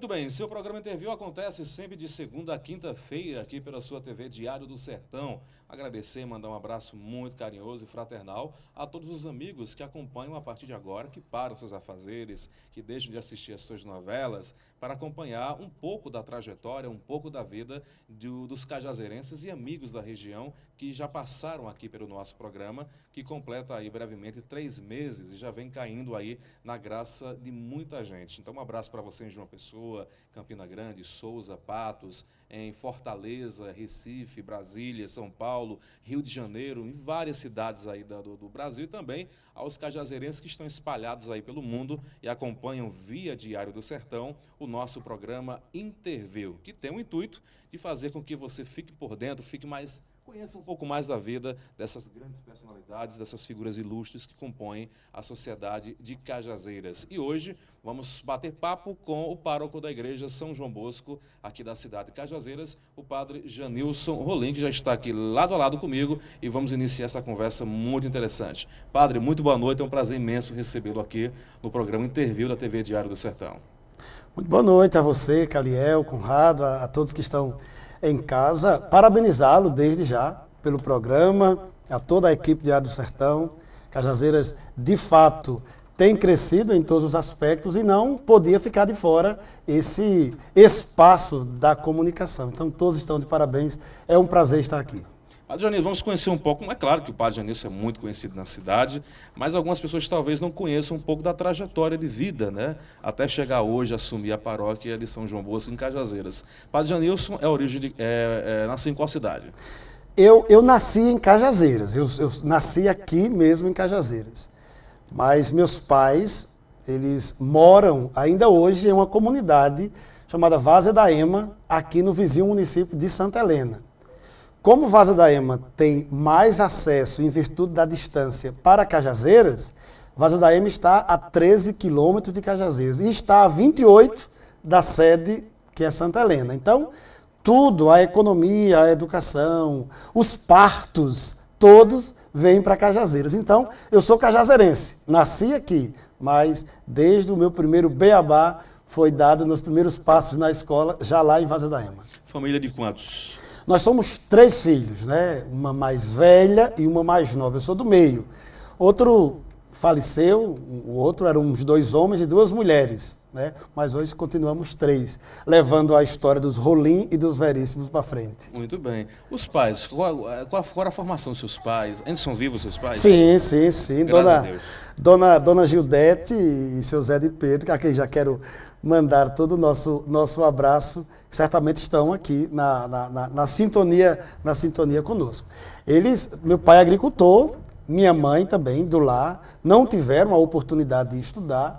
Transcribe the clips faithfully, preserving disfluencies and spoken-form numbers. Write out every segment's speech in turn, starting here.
Muito bem, seu programa Interview acontece sempre de segunda a quinta-feira aqui pela sua T V Diário do Sertão. Agradecer e mandar um abraço muito carinhoso e fraternal a todos os amigos que acompanham a partir de agora, que param seus afazeres, que deixam de assistir as suas novelas, para acompanhar um pouco da trajetória, um pouco da vida do, dos cajazeirenses e amigos da região que já passaram aqui pelo nosso programa, que completa aí brevemente três meses e já vem caindo aí na graça de muita gente. Então um abraço para você em João Pessoa, Campina Grande, Souza, Patos, em Fortaleza, Recife, Brasília, São Paulo, Rio de Janeiro, em várias cidades aí do, do Brasil, e também aos cajazeirenses que estão espalhados aí pelo mundo e acompanham via Diário do Sertão o nosso programa Interview, que tem o intuito de fazer com que você fique por dentro, fique mais, conheça um pouco mais da vida dessas grandes personalidades, dessas figuras ilustres que compõem a sociedade de Cajazeiras. E hoje vamos bater papo com o pároco da igreja São João Bosco, aqui da cidade de Cajazeiras, o padre Janilson Rolim, que já está aqui lado a lado comigo, e vamos iniciar essa conversa muito interessante. Padre, muito boa noite, é um prazer imenso recebê-lo aqui no programa Interview da T V Diário do Sertão. Muito boa noite a você, Caliel, Conrado, a, a todos que estão em casa. Parabenizá-lo desde já pelo programa, a toda a equipe de Diário do Sertão. Cajazeiras, de fato, tem crescido em todos os aspectos e não podia ficar de fora esse espaço da comunicação. Então, todos estão de parabéns. É um prazer estar aqui. Padre Janilson, vamos conhecer um pouco, é claro que o Padre Janilson é muito conhecido na cidade, mas algumas pessoas talvez não conheçam um pouco da trajetória de vida, né? Até chegar hoje a assumir a paróquia de São João Bosco, em Cajazeiras. Padre Janilson é origem de, é, é, nasceu em qual cidade? Eu, eu nasci em Cajazeiras, eu, eu nasci aqui mesmo em Cajazeiras, mas meus pais, eles moram ainda hoje em uma comunidade chamada Várzea da Ema, aqui no vizinho município de Santa Helena. Como Várzea da Ema tem mais acesso em virtude da distância para Cajazeiras, Várzea da Ema está a treze quilômetros de Cajazeiras e está a vinte e oito da sede, que é Santa Helena. Então, tudo, a economia, a educação, os partos, todos vêm para Cajazeiras. Então, eu sou cajazeirense, nasci aqui, mas desde o meu primeiro beabá foi dado nos primeiros passos na escola, já lá em Várzea da Ema. Família de quantos? Nós somos três filhos, né? Uma mais velha e uma mais nova. Eu sou do meio. Outro faleceu, o outro eram uns dois homens e duas mulheres, né? Mas hoje continuamos três, levando a história dos Rolim e dos Veríssimos para frente. Muito bem. Os pais, qual, qual, qual era a formação dos seus pais? Ainda são vivos seus pais? Sim, sim, sim. Graças Dona, a Deus. Dona, Dona Gildete e seu Zé de Pedro, que aqui já quero mandar todo o nosso, nosso abraço, certamente estão aqui na, na, na, na, sintonia, na sintonia conosco. Eles, meu pai é agricultor, minha mãe também, do lar, não tiveram a oportunidade de estudar,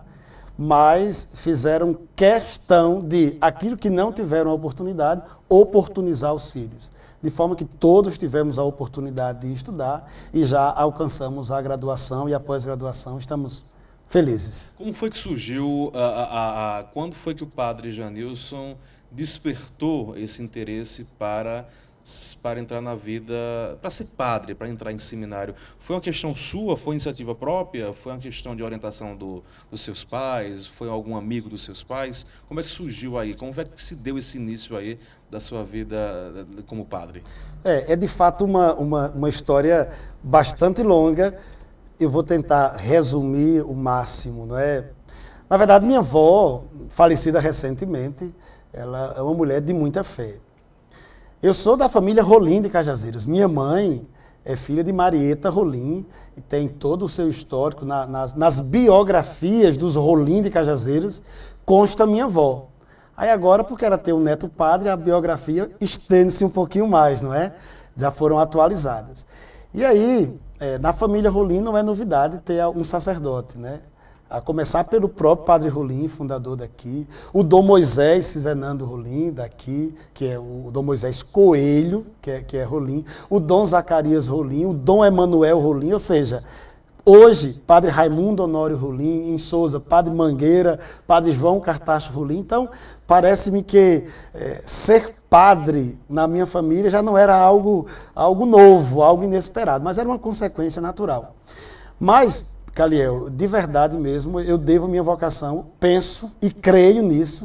mas fizeram questão de, aquilo que não tiveram a oportunidade, oportunizar os filhos. De forma que todos tivemos a oportunidade de estudar e já alcançamos a graduação e a pós-graduação, estamos felizes. Como foi que surgiu, a, a, a, quando foi que o padre Janilson despertou esse interesse para, para entrar na vida, para ser padre, para entrar em seminário? Foi uma questão sua, foi iniciativa própria, foi uma questão de orientação do, dos seus pais, foi algum amigo dos seus pais? Como é que surgiu aí, como é que se deu esse início aí da sua vida como padre? É, é de fato uma, uma, uma história bastante longa. Eu vou tentar resumir o máximo, não é? Na verdade, minha avó, falecida recentemente, ela é uma mulher de muita fé. Eu sou da família Rolim de Cajazeiras. Minha mãe é filha de Marieta Rolim e tem todo o seu histórico na, nas, nas biografias dos Rolim de Cajazeiras, consta minha avó. Aí agora, porque ela tem um neto padre, a biografia estende-se um pouquinho mais, não é? Já foram atualizadas. E aí, é, na família Rolim não é novidade ter um sacerdote, né? A começar pelo próprio padre Rolim, fundador daqui, o Dom Moisés Cisenando Rolim, daqui, que é o Dom Moisés Coelho, que é, que é Rolim, o Dom Zacarias Rolim, o Dom Emanuel Rolim, ou seja, hoje, padre Raimundo Honório Rolim, em Souza, padre Mangueira, padre João Cartacho Rolim. Então, parece-me que é, ser padre na minha família já não era algo, algo novo, algo inesperado, mas era uma consequência natural. Mas, Caliel, de verdade mesmo, eu devo minha vocação, penso e creio nisso,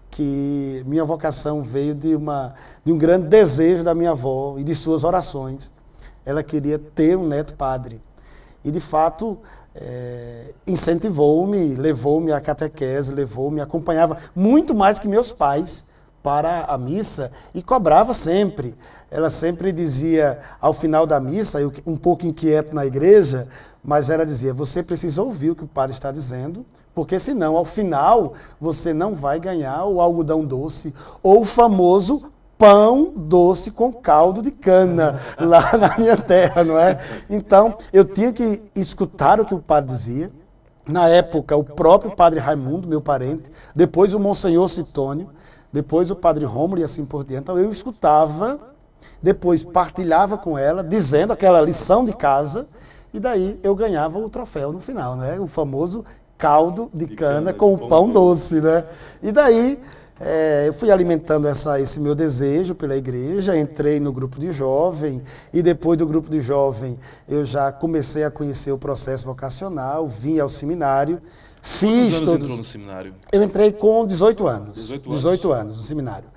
que minha vocação veio de, uma, de um grande desejo da minha avó e de suas orações. Ela queria ter um neto padre. E, de fato, é, incentivou-me, levou-me à catequese, levou-me, acompanhava muito mais que meus pais para a missa e cobrava sempre. Ela sempre dizia, ao final da missa, eu um pouco inquieto na igreja, mas ela dizia, você precisa ouvir o que o padre está dizendo, porque senão, ao final, você não vai ganhar o algodão doce ou o famoso pão doce com caldo de cana, lá na minha terra, não é? Então, eu tinha que escutar o que o padre dizia. Na época, o próprio padre Raimundo, meu parente, depois o Monsenhor Citônio, depois o padre Rômulo e assim por diante. Então, eu escutava, depois partilhava com ela, dizendo aquela lição de casa, e daí eu ganhava o troféu no final, né? O famoso caldo de cana com o pão doce, né? E daí... É, eu fui alimentando essa, esse meu desejo pela igreja, entrei no grupo de jovem e depois do grupo de jovem eu já comecei a conhecer o processo vocacional, vim ao seminário, fiz... Quantos anos todos... entrou no seminário? Eu entrei com dezoito anos. dezoito anos. dezoito anos no seminário.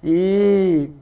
E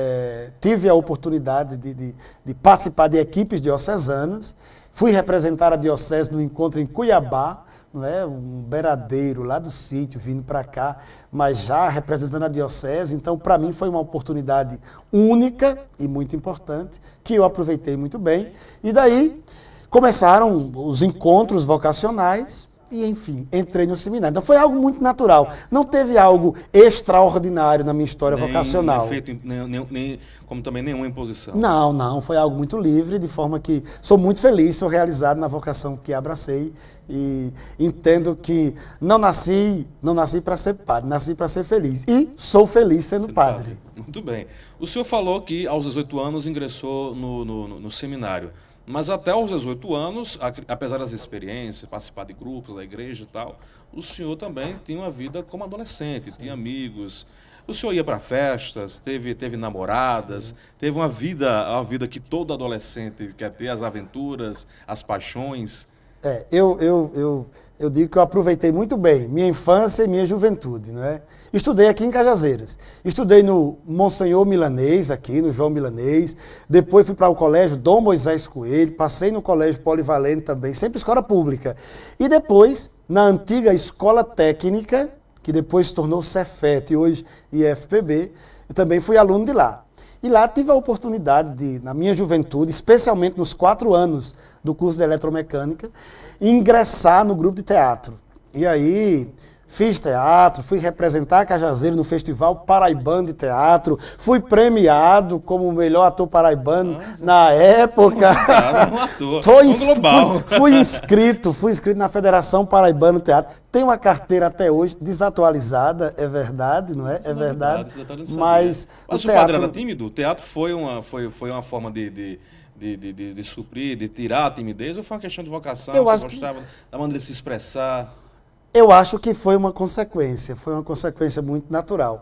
é, tive a oportunidade de, de, de participar de equipes diocesanas, fui representar a diocese no encontro em Cuiabá, não é? Um beiradeiro lá do sítio vindo para cá, mas já representando a diocese. Então, para mim, foi uma oportunidade única e muito importante, que eu aproveitei muito bem. E daí começaram os encontros vocacionais e, enfim, entrei no seminário. Então, foi algo muito natural. Não teve algo extraordinário na minha história nem, vocacional. Nem feito, nem, nem, nem, como também nenhuma imposição. Não, não. Foi algo muito livre, de forma que sou muito feliz, sou realizado na vocação que abracei e entendo que não nasci, não nasci para ser padre, nasci para ser feliz. E sou feliz sendo, sendo padre. padre. Muito bem. O senhor falou que aos dezoito anos ingressou no, no, no, no seminário. Mas até aos dezoito anos, apesar das experiências, participar de grupos da igreja e tal, o senhor também tinha uma vida como adolescente, Sim. tinha amigos. O senhor ia para festas, teve, teve namoradas, Sim. teve uma vida, uma vida que todo adolescente quer ter, as aventuras, as paixões. É, eu, eu, eu, eu digo que eu aproveitei muito bem minha infância e minha juventude, não é? Estudei aqui em Cajazeiras, estudei no Monsenhor Milanês, aqui no João Milanês, depois fui para o colégio Dom Moisés Coelho, passei no colégio Polivalente também, sempre escola pública, e depois na antiga escola técnica, que depois se tornou Cefet e hoje I F P B, eu também fui aluno de lá. E lá tive a oportunidade de, na minha juventude, especialmente nos quatro anos do curso de eletromecânica, ingressar no grupo de teatro. E aí fiz teatro, fui representar Cajazeiro no Festival Paraibano de Teatro, fui premiado como o melhor ator paraibano ah, na época. Um ator, Tô um global. Fui, fui inscrito, fui inscrito na Federação Paraibana de Teatro. Tenho uma carteira até hoje desatualizada, é verdade, não é? É verdade. Mas, Mas o, o teatro... padre era tímido? O teatro foi uma, foi, foi uma forma de... de... De, de, de, de suprir, de tirar a timidez, ou foi uma questão de vocação? Eu você acho gostava que... da maneira de se expressar? Eu acho que foi uma consequência, foi uma consequência muito natural.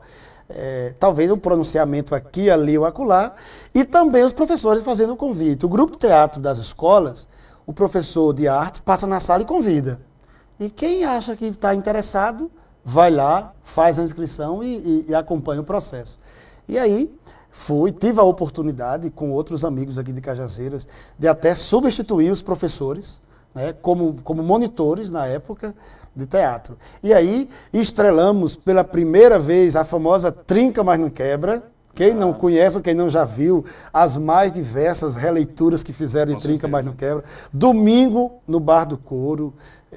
É, talvez o pronunciamento aqui, ali ou acolá, e também os professores fazendo o convite. O grupo de teatro das escolas, o professor de arte passa na sala e convida. E quem acha que está interessado, vai lá, faz a inscrição e, e, e acompanha o processo. E aí... Fui, tive a oportunidade, com outros amigos aqui de Cajazeiras, de até substituir os professores, né, como, como monitores na época de teatro. E aí estrelamos pela primeira vez a famosa Trinca, Mas Não Quebra. Quem não conhece ou quem não já viu as mais diversas releituras que fizeram de com Trinca, certeza. Mas Não Quebra. Domingo, no Bar do Couro,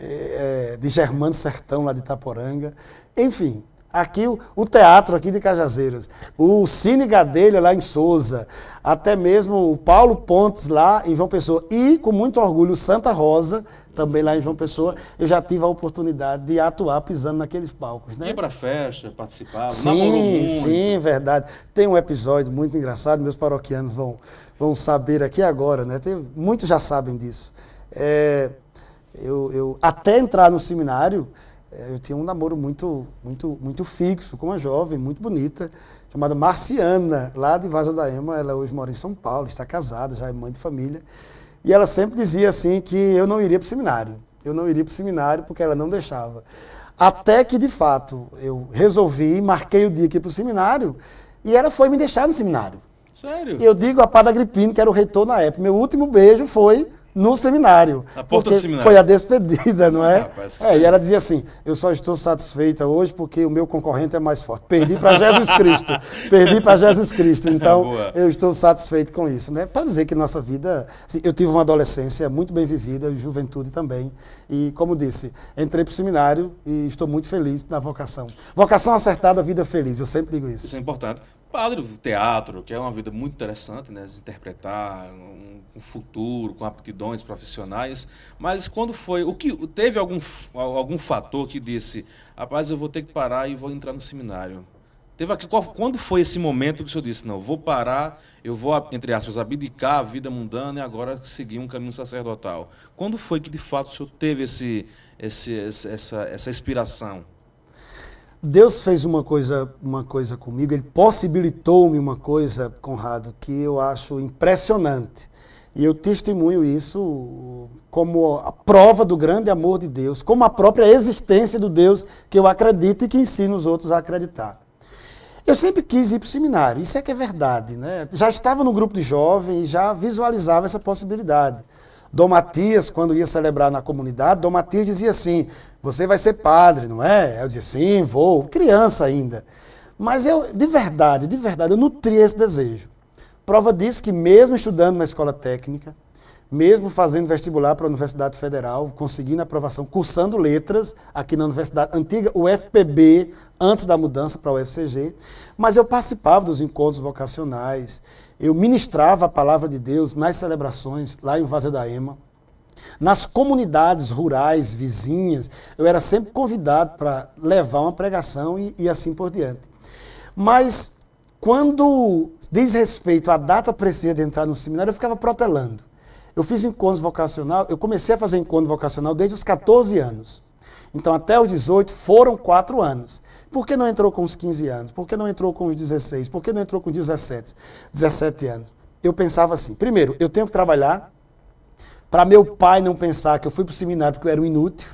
é, de Germano Sertão, lá de Itaporanga. Enfim... Aqui o, o teatro aqui de Cajazeiras, o Cine Gadelha lá em Souza, até mesmo o Paulo Pontes lá em João Pessoa e, com muito orgulho, o Santa Rosa, também lá em João Pessoa, eu já tive a oportunidade de atuar pisando naqueles palcos. Né? Ia para festa, participava, sim, sim, verdade. Tem um episódio muito engraçado, meus paroquianos vão, vão saber aqui agora, né? Tem, muitos já sabem disso. É, eu, eu, até entrar no seminário, eu tinha um namoro muito, muito, muito fixo com uma jovem, muito bonita, chamada Marciana, lá de Vaza da Ema. Ela hoje mora em São Paulo, está casada, já é mãe de família. E ela sempre dizia assim que eu não iria para o seminário. eu não iria para o seminário porque ela não deixava. Até que, de fato, eu resolvi, marquei o dia aqui para o seminário e ela foi me deixar no seminário. Sério? E eu digo a Padre Agripino, que era o reitor na época, meu último beijo foi no seminário. Na porta do seminário. Foi a despedida, não é? Rapaz, é, e ela dizia assim, eu só estou satisfeita hoje porque o meu concorrente é mais forte. Perdi para Jesus Cristo. Perdi para Jesus Cristo. Então, eu estou satisfeito com isso. Né? Para dizer que nossa vida... Assim, eu tive uma adolescência muito bem vivida, juventude também. E, como disse, entrei para o seminário e estou muito feliz na vocação. Vocação acertada, vida feliz. Eu sempre digo isso. Isso é importante. Padre, o teatro, que é uma vida muito interessante, né? De interpretar um, um futuro com aptidões profissionais. Mas quando foi, o que teve algum algum fator que disse, rapaz, eu vou ter que parar e vou entrar no seminário? Teve aqui, qual, quando foi esse momento que o senhor disse, não, vou parar, eu vou, entre aspas, abdicar a vida mundana e agora seguir um caminho sacerdotal? Quando foi que de fato o senhor teve esse, esse, essa, essa inspiração? Deus fez uma coisa, uma coisa comigo, Ele possibilitou-me uma coisa, Conrado, que eu acho impressionante. E eu testemunho isso como a prova do grande amor de Deus, como a própria existência do Deus que eu acredito e que ensino os outros a acreditar. Eu sempre quis ir para o seminário, isso é que é verdade, né? Já estava no grupo de jovens e já visualizava essa possibilidade. Dom Matias, quando ia celebrar na comunidade, Dom Matias dizia assim, você vai ser padre, não é? Eu dizia, sim, vou, criança ainda. Mas eu, de verdade, de verdade, eu nutria esse desejo. Prova disso que mesmo estudando na escola técnica, mesmo fazendo vestibular para a Universidade Federal, conseguindo aprovação, cursando letras aqui na Universidade Antiga, o F P B, antes da mudança para o U F C G, mas eu participava dos encontros vocacionais, eu ministrava a palavra de Deus nas celebrações, lá em Vazia da Ema, nas comunidades rurais, vizinhas, eu era sempre convidado para levar uma pregação e, e assim por diante. Mas, quando diz respeito à data precisa de entrar no seminário, eu ficava protelando. Eu fiz encontros vocacional, eu comecei a fazer encontro vocacional desde os quatorze anos. Então, até os dezoito, foram quatro anos. Por que não entrou com os quinze anos? Por que não entrou com os dezesseis? Por que não entrou com os dezessete, dezessete anos? Eu pensava assim, primeiro, eu tenho que trabalhar para meu pai não pensar que eu fui para o seminário porque eu era um inútil.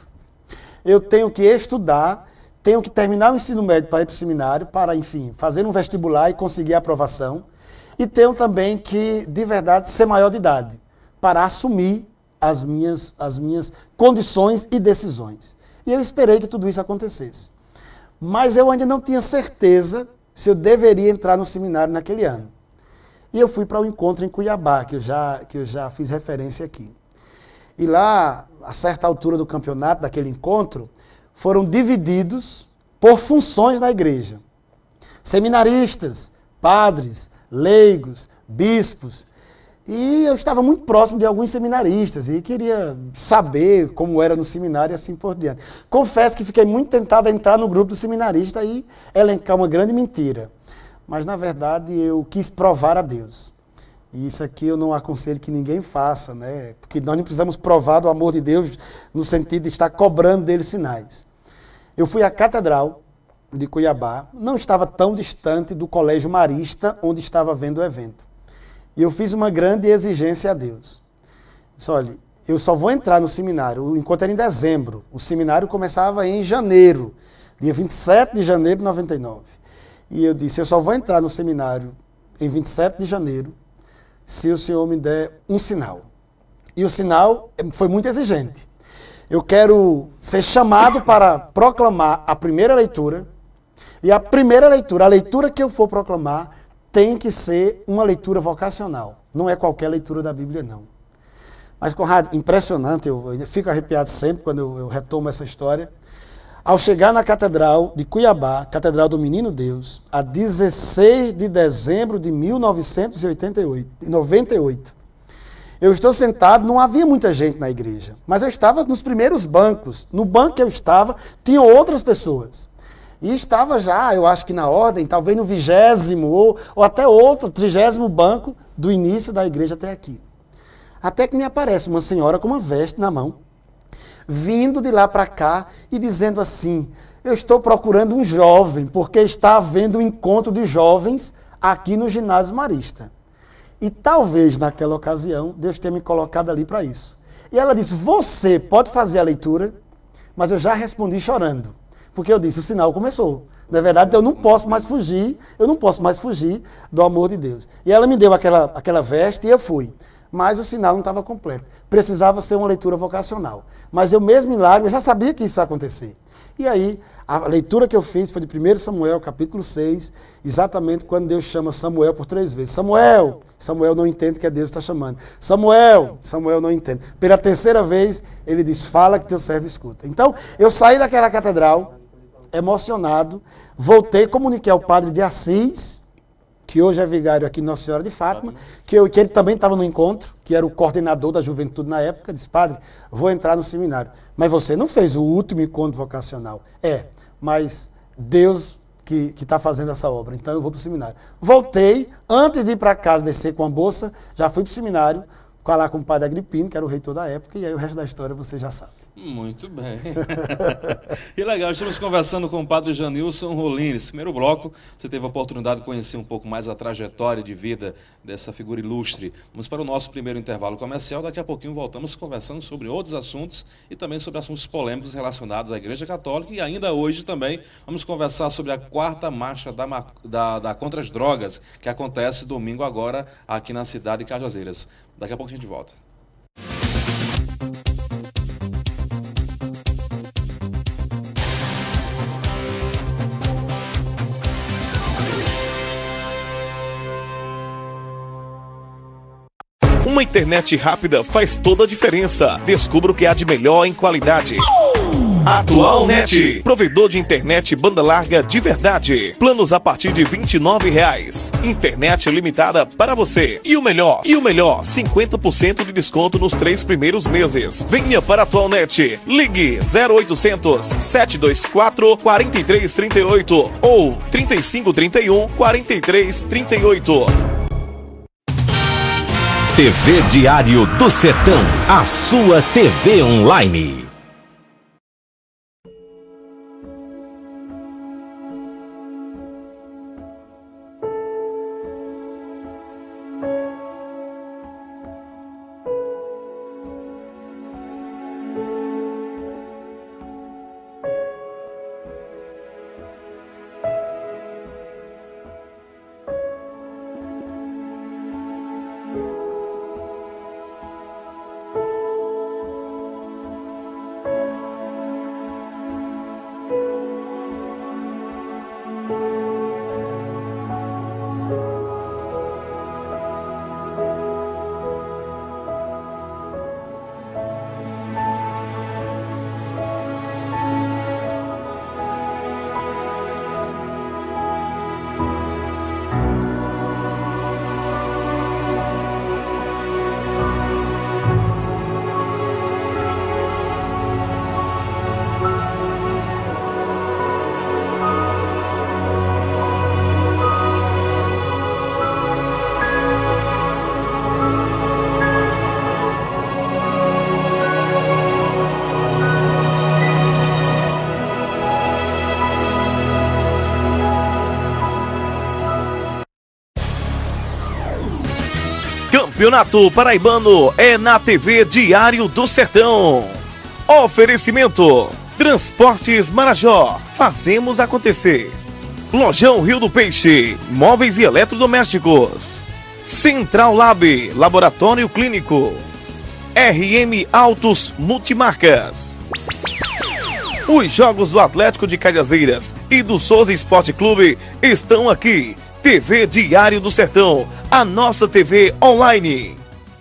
Eu tenho que estudar, tenho que terminar o ensino médio para ir para o seminário, para, enfim, fazer um vestibular e conseguir a aprovação. E tenho também que, de verdade, ser maior de idade, para assumir as minhas, as minhas condições e decisões. E eu esperei que tudo isso acontecesse. Mas eu ainda não tinha certeza se eu deveria entrar no seminário naquele ano. E eu fui para o encontro em Cuiabá, que eu já, que eu já fiz referência aqui. E lá, a certa altura do campeonato, daquele encontro, foram divididos por funções na igreja. Seminaristas, padres, leigos, bispos. E eu estava muito próximo de alguns seminaristas e queria saber como era no seminário e assim por diante. Confesso que fiquei muito tentado a entrar no grupo do seminarista e elencar uma grande mentira. Mas, na verdade, eu quis provar a Deus. E isso aqui eu não aconselho que ninguém faça, né? Porque nós não precisamos provar do amor de Deus no sentido de estar cobrando dele sinais. Eu fui à Catedral de Cuiabá, não estava tão distante do Colégio Marista, onde estava havendo o evento. E eu fiz uma grande exigência a Deus. Disse, olha, eu só vou entrar no seminário, o encontro era em dezembro, o seminário começava em janeiro, dia vinte e sete de janeiro de noventa e nove. E eu disse, eu só vou entrar no seminário em vinte e sete de janeiro, se o Senhor me der um sinal. E o sinal foi muito exigente. Eu quero ser chamado para proclamar a primeira leitura, e a primeira leitura, a leitura que eu for proclamar, tem que ser uma leitura vocacional. Não é qualquer leitura da Bíblia, não. Mas, Conrado, impressionante, eu, eu fico arrepiado sempre quando eu, eu retomo essa história. Ao chegar na Catedral de Cuiabá, Catedral do Menino Deus, a dezesseis de dezembro de mil novecentos e oitenta e oito, noventa e oito, eu estou sentado, não havia muita gente na igreja, mas eu estava nos primeiros bancos. No banco que eu estava, tinham outras pessoas. E estava já, eu acho que na ordem, talvez no vigésimo ou, ou até outro, trigésimo banco do início da igreja até aqui. Até que me aparece uma senhora com uma veste na mão, vindo de lá para cá e dizendo assim, eu estou procurando um jovem, porque está havendo um encontro de jovens aqui no ginásio Marista. E talvez naquela ocasião Deus tenha me colocado ali para isso. E ela disse, você pode fazer a leitura, mas eu já respondi chorando. Porque eu disse, o sinal começou. Na verdade, eu não posso mais fugir, eu não posso mais fugir do amor de Deus. E ela me deu aquela, aquela veste e eu fui. Mas o sinal não estava completo. Precisava ser uma leitura vocacional. Mas eu mesmo em lágrimas já sabia que isso ia acontecer. E aí, a leitura que eu fiz foi de primeiro Samuel, capítulo seis, exatamente quando Deus chama Samuel por três vezes. Samuel! Samuel não entende que é Deus que está chamando. Samuel! Samuel não entende. Pela terceira vez, ele diz, fala que teu servo escuta. Então, eu saí daquela catedral, emocionado, voltei, comuniquei ao padre de Assis, que hoje é vigário aqui em Nossa Senhora de Fátima, que, eu, que ele também estava no encontro, que era o coordenador da juventude na época, disse, padre, vou entrar no seminário. Mas você não fez o último encontro vocacional. É, mas Deus que está fazendo essa obra, então eu vou para o seminário. Voltei, antes de ir para casa, descer com a bolsa, já fui para o seminário, lá com o padre Agripino, que era o reitor da época, e aí o resto da história você já sabe. Muito bem. E legal, estamos conversando com o padre Janilson Rolim. Nesse primeiro bloco, você teve a oportunidade de conhecer um pouco mais a trajetória de vida dessa figura ilustre. Vamos para o nosso primeiro intervalo comercial. Daqui a pouquinho voltamos conversando sobre outros assuntos e também sobre assuntos polêmicos relacionados à Igreja Católica. E ainda hoje também vamos conversar sobre a quarta marcha da, da, da contra as drogas, que acontece domingo agora aqui na cidade de Cajazeiras. Daqui a pouco a gente volta. Uma internet rápida faz toda a diferença. Descubra o que há de melhor em qualidade. Atualnet, provedor de internet banda larga de verdade. Planos a partir de vinte e nove reais. Internet limitada para você. E o melhor, e o melhor, cinquenta por cento de desconto nos três primeiros meses. Venha para a Atualnet. Ligue zero oitocentos, sete dois quatro, quatro três três oito ou trinta e cinco, trinta e um, quarenta e três, trinta e oito. T V Diário do Sertão, a sua T V online. Campeonato Paraibano é na T V Diário do Sertão. Oferecimento: Transportes Marajó, fazemos acontecer. Lojão Rio do Peixe, móveis e eletrodomésticos. Central Lab, laboratório clínico. R M Autos Multimarcas. Os jogos do Atlético de Cajazeiras e do Souza Esporte Clube estão aqui. T V Diário do Sertão, a nossa T V online.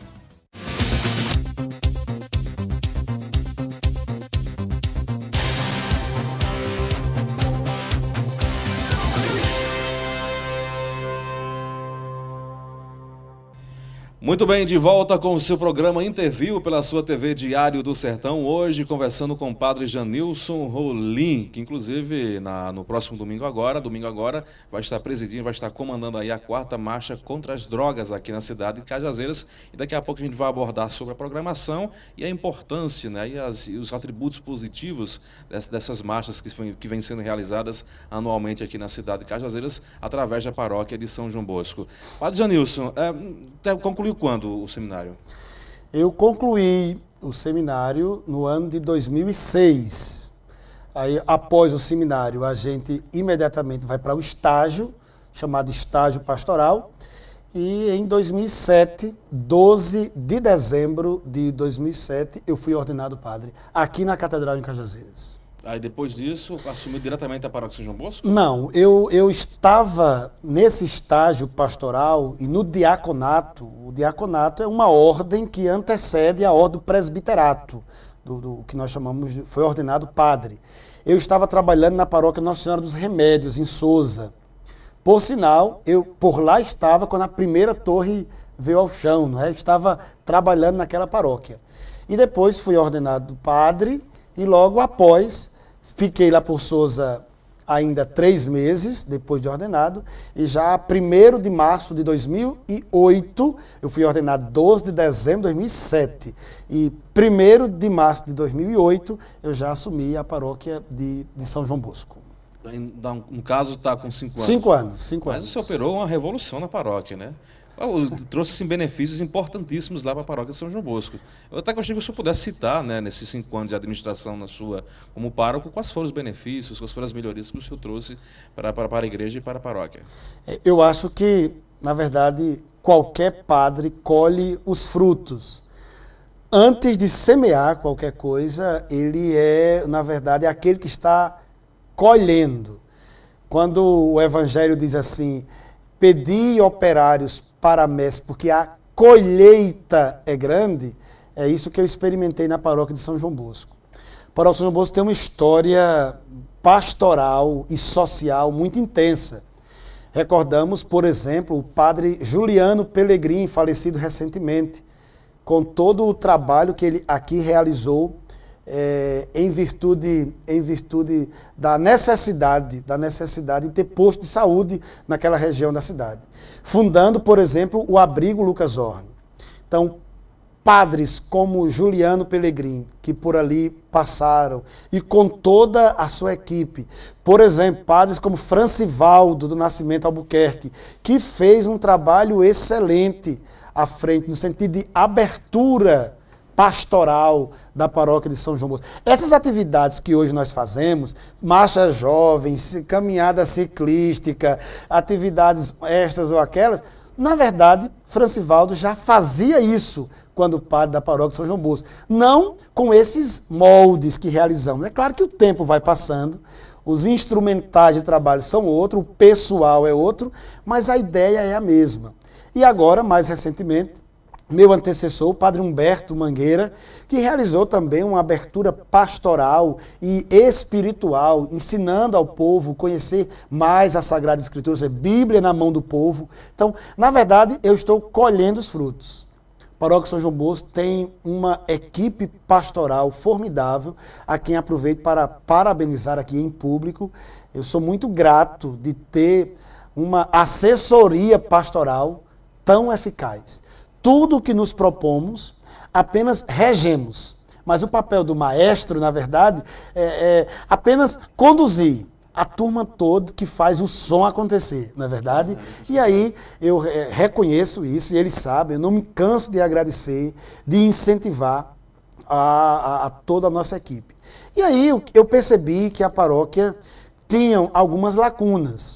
Muito bem, de volta com o seu programa Interview pela sua T V Diário do Sertão. Hoje conversando com o padre Janilson Rolim, que inclusive na, no próximo domingo agora, domingo agora, vai estar presidindo, vai estar comandando aí a quarta marcha contra as drogas aqui na cidade de Cajazeiras. E daqui a pouco a gente vai abordar sobre a programação e a importância, né, e, as, e os atributos positivos dessas, dessas marchas que, foi, que vêm sendo realizadas anualmente aqui na cidade de Cajazeiras, através da paróquia de São João Bosco. Padre Janilson, é, concluiu quando o seminário? Eu concluí o seminário no ano de dois mil e seis. Aí, após o seminário, a gente imediatamente vai para o estágio, chamado estágio pastoral. E em dois mil e sete, doze de dezembro de dois mil e sete, eu fui ordenado padre, aqui na Catedral em Cajazeiras. Aí depois disso, assumiu diretamente a paróquia São João Bosco? Não, eu, eu estava nesse estágio pastoral e no diaconato. O diaconato é uma ordem que antecede a ordem do presbiterato, do, do que nós chamamos de, foi ordenado padre. Eu estava trabalhando na paróquia Nossa Senhora dos Remédios, em Sousa. Por sinal, eu por lá estava quando a primeira torre veio ao chão, não é? Eu estava trabalhando naquela paróquia. E depois fui ordenado padre e logo após fiquei lá por Sousa ainda três meses, depois de ordenado, e já primeiro de março de dois mil e oito, eu fui ordenado doze de dezembro de dois mil e sete, e primeiro de março de dois mil e oito, eu já assumi a paróquia de, de São João Bosco. No caso, está com cinco anos. Cinco anos, cinco Mas anos. você operou uma revolução na paróquia, né? Trouxe assim, benefícios importantíssimos lá para a paróquia de São João Bosco. Eu até gostaria que o senhor pudesse citar, né, nesses cinco anos de administração na sua, como pároco, quais foram os benefícios, quais foram as melhorias que o senhor trouxe para, para, para a igreja e para a paróquia. Eu acho que, na verdade, qualquer padre colhe os frutos. Antes de semear qualquer coisa, ele é, na verdade, aquele que está colhendo. Quando o Evangelho diz assim, pedi operários para a messe, porque a colheita é grande, é isso que eu experimentei na paróquia de São João Bosco. A paróquia de São João Bosco tem uma história pastoral e social muito intensa. Recordamos, por exemplo, o padre Juliano Pellegrini, falecido recentemente, com todo o trabalho que ele aqui realizou É, em virtude, em virtude da necessidade, da necessidade de ter posto de saúde naquela região da cidade. Fundando, por exemplo, o abrigo Lucas Horn. Então, padres como Juliano Pellegrini, que por ali passaram, e com toda a sua equipe. Por exemplo, padres como Francivaldo do Nascimento Albuquerque, que fez um trabalho excelente à frente, no sentido de abertura pastoral da paróquia de São João Bosco. Essas atividades que hoje nós fazemos, marcha jovem, caminhada ciclística, atividades estas ou aquelas, na verdade, Francivaldo já fazia isso quando padre da paróquia de São João Bosco. Não com esses moldes que realizamos. É claro que o tempo vai passando, os instrumentais de trabalho são outro, o pessoal é outro, mas a ideia é a mesma. E agora, mais recentemente, meu antecessor, o padre Humberto Mangueira, que realizou também uma abertura pastoral e espiritual, ensinando ao povo a conhecer mais a Sagrada Escritura, a Bíblia na mão do povo. Então, na verdade, eu estou colhendo os frutos. A paróquia São João Bosco tem uma equipe pastoral formidável, a quem aproveito para parabenizar aqui em público. Eu sou muito grato de ter uma assessoria pastoral tão eficaz. Tudo o que nos propomos, apenas regemos. Mas o papel do maestro, na verdade, é, é apenas conduzir a turma toda que faz o som acontecer, não é verdade? E aí eu é, reconheço isso, e eles sabem, eu não me canso de agradecer, de incentivar a, a, a toda a nossa equipe. E aí eu, eu percebi que a paróquia tinha algumas lacunas,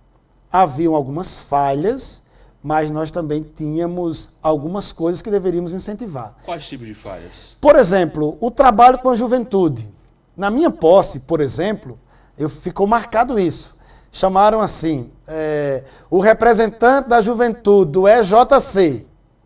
haviam algumas falhas, mas nós também tínhamos algumas coisas que deveríamos incentivar. Quais tipos de falhas? Por exemplo, o trabalho com a juventude. Na minha posse, por exemplo, eu ficou marcado isso. Chamaram assim, é, o representante da juventude do E J C,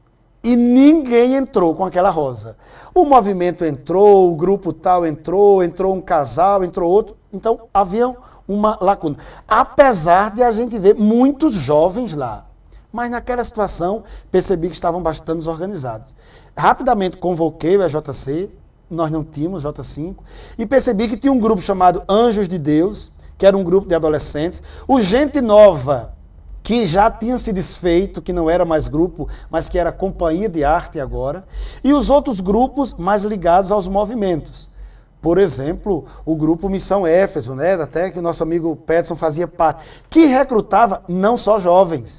e ninguém entrou com aquela rosa. O movimento entrou, o grupo tal entrou, entrou um casal, entrou outro. Então, havia uma lacuna. Apesar de a gente ver muitos jovens lá. Mas naquela situação, percebi que estavam bastante desorganizados. Rapidamente convoquei o E J C, nós não tínhamos J cinco, e percebi que tinha um grupo chamado Anjos de Deus, que era um grupo de adolescentes, o Gente Nova, que já tinham se desfeito, que não era mais grupo, mas que era companhia de arte agora, e os outros grupos mais ligados aos movimentos. Por exemplo, o grupo Missão Éfeso, né, até que o nosso amigo Peterson fazia parte, que recrutava não só jovens,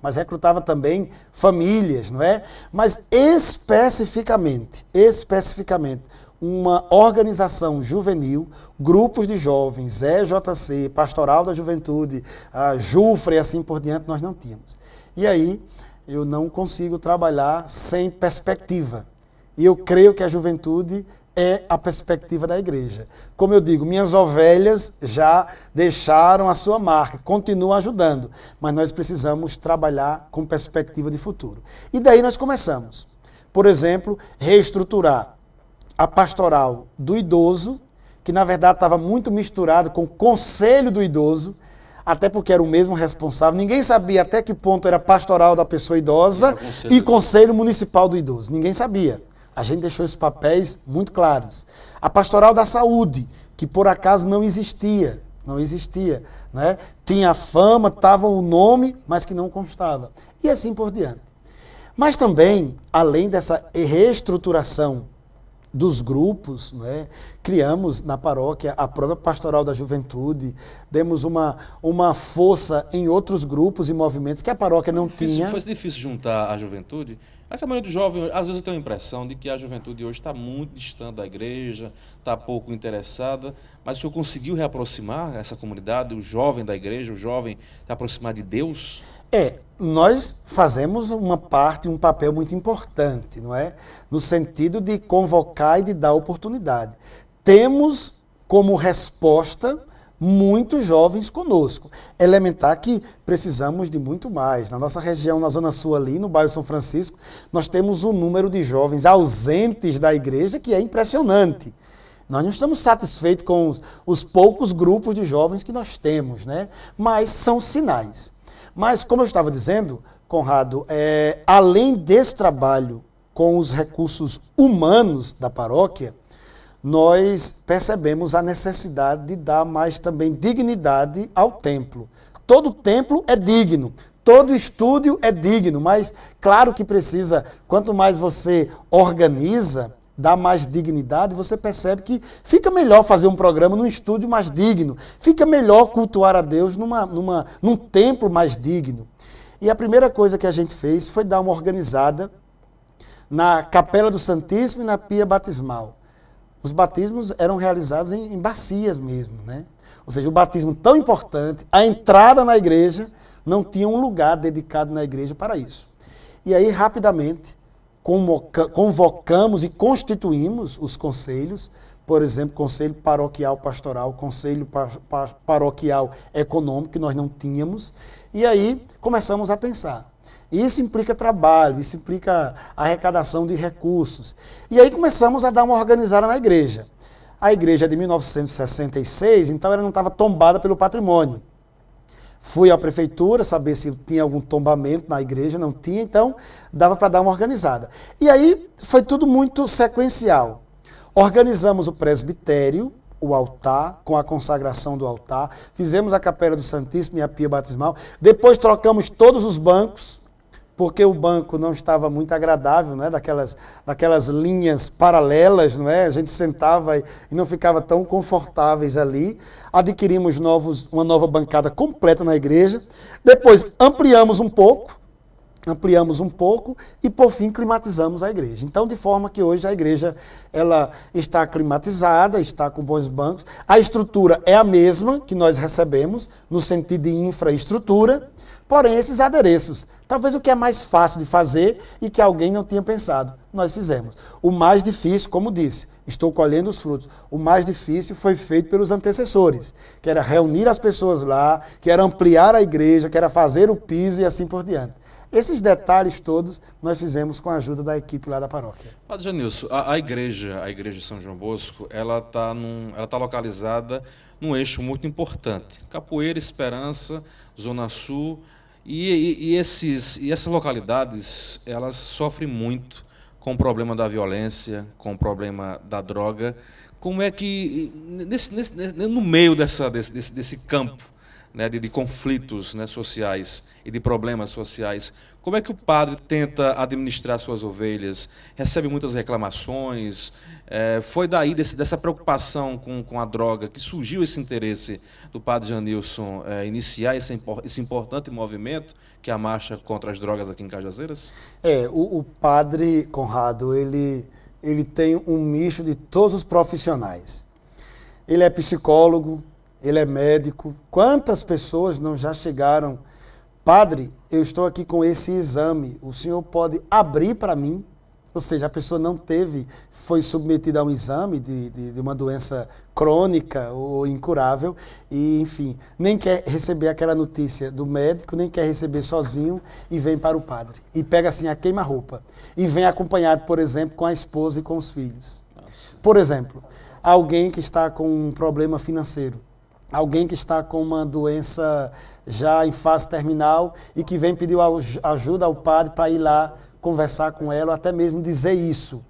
mas recrutava também famílias, não é? Mas especificamente, especificamente, uma organização juvenil, grupos de jovens, E J C, Pastoral da Juventude, a Jufra e assim por diante, nós não tínhamos. E aí eu não consigo trabalhar sem perspectiva. E eu creio que a juventude é a perspectiva da igreja. Como eu digo, minhas ovelhas já deixaram a sua marca, continuam ajudando, mas nós precisamos trabalhar com perspectiva de futuro. E daí nós começamos, por exemplo, reestruturar a pastoral do idoso, que na verdade estava muito misturado com o conselho do idoso, até porque era o mesmo responsável. Ninguém sabia até que ponto era pastoral da pessoa idosa e conselho municipal do idoso. Ninguém sabia. A gente deixou esses papéis muito claros. A pastoral da saúde, que por acaso não existia, não existia, né? Tinha fama, estava o nome, mas que não constava. E assim por diante. Mas também, além dessa reestruturação dos grupos, né, criamos na paróquia a própria Pastoral da Juventude, demos uma, uma força em outros grupos e movimentos que a paróquia não difícil, tinha. Foi difícil juntar a juventude? A maioria dos jovens, às vezes eu tenho a impressão de que a juventude hoje está muito distante da igreja, está pouco interessada, mas o senhor conseguiu reaproximar essa comunidade, o jovem da igreja, o jovem se aproximar de Deus? É, nós fazemos uma parte, um papel muito importante, não é? No sentido de convocar e de dar oportunidade. Temos como resposta muitos jovens conosco. Elementar que precisamos de muito mais. Na nossa região, na Zona Sul ali, no bairro São Francisco, nós temos um número de jovens ausentes da igreja que é impressionante. Nós não estamos satisfeitos com os, os poucos grupos de jovens que nós temos, né? Mas são sinais. Mas, como eu estava dizendo, Conrado, é, além desse trabalho com os recursos humanos da paróquia, nós percebemos a necessidade de dar mais também dignidade ao templo. Todo templo é digno, todo estúdio é digno, mas claro que precisa, quanto mais você organiza, dá mais dignidade, você percebe que fica melhor fazer um programa num estúdio mais digno, fica melhor cultuar a Deus numa, numa, num templo mais digno. E a primeira coisa que a gente fez foi dar uma organizada na Capela do Santíssimo e na Pia Batismal. Os batismos eram realizados em, em bacias mesmo, né? Ou seja, o batismo tão importante, a entrada na igreja, não tinha um lugar dedicado na igreja para isso. E aí, rapidamente, convocamos e constituímos os conselhos, por exemplo, Conselho Paroquial Pastoral, Conselho Paroquial Econômico, que nós não tínhamos, e aí começamos a pensar. Isso implica trabalho, isso implica arrecadação de recursos. E aí começamos a dar uma organizada na igreja. A igreja é de mil novecentos e sessenta e seis, então ela não estava tombada pelo patrimônio. Fui à prefeitura saber se tinha algum tombamento na igreja, não tinha, então dava para dar uma organizada. E aí foi tudo muito sequencial. Organizamos o presbitério, o altar, com a consagração do altar, fizemos a Capela do Santíssimo e a Pia Batismal, depois trocamos todos os bancos, porque o banco não estava muito agradável, né? daquelas, daquelas linhas paralelas, não é? A gente sentava e não ficava tão confortáveis ali. Adquirimos novos, uma nova bancada completa na igreja. Depois ampliamos um pouco, ampliamos um pouco e, por fim, climatizamos a igreja. Então, de forma que hoje a igreja ela está climatizada, está com bons bancos. A estrutura é a mesma que nós recebemos, no sentido de infraestrutura, porém, esses adereços, talvez o que é mais fácil de fazer e que alguém não tinha pensado, nós fizemos. O mais difícil, como disse, estou colhendo os frutos, o mais difícil foi feito pelos antecessores, que era reunir as pessoas lá, que era ampliar a igreja, que era fazer o piso e assim por diante. Esses detalhes todos nós fizemos com a ajuda da equipe lá da paróquia. Padre Janilson, a, a igreja, a igreja de São João Bosco, ela está ela tá localizada num eixo muito importante. Capoeira, Esperança, Zona Sul, e, e, e, esses, e essas localidades, elas sofrem muito com o problema da violência, com o problema da droga. Como é que, nesse, nesse, no meio dessa, desse, desse, desse campo né, de, de conflitos, né, sociais e de problemas sociais. Como é que o padre tenta administrar suas ovelhas? Recebe muitas reclamações? É, foi daí, desse, dessa preocupação com, com a droga, que surgiu esse interesse do padre Janilson é, iniciar esse, esse importante movimento, que é a marcha contra as drogas aqui em Cajazeiras? É, o, o padre Conrado, ele, ele tem um misto de todos os profissionais. Ele é psicólogo, ele é médico. Quantas pessoas não já chegaram... Padre, eu estou aqui com esse exame, o senhor pode abrir para mim? Ou seja, a pessoa não teve, foi submetida a um exame de, de, de uma doença crônica ou incurável e, enfim, nem quer receber aquela notícia do médico, nem quer receber sozinho e vem para o padre. E pega assim a queima-roupa. E vem acompanhado, por exemplo, com a esposa e com os filhos. Nossa. Por exemplo, alguém que está com um problema financeiro. Alguém que está com uma doença já em fase terminal e que vem pedir ajuda ao padre para ir lá conversar com ela, ou até mesmo dizer isso.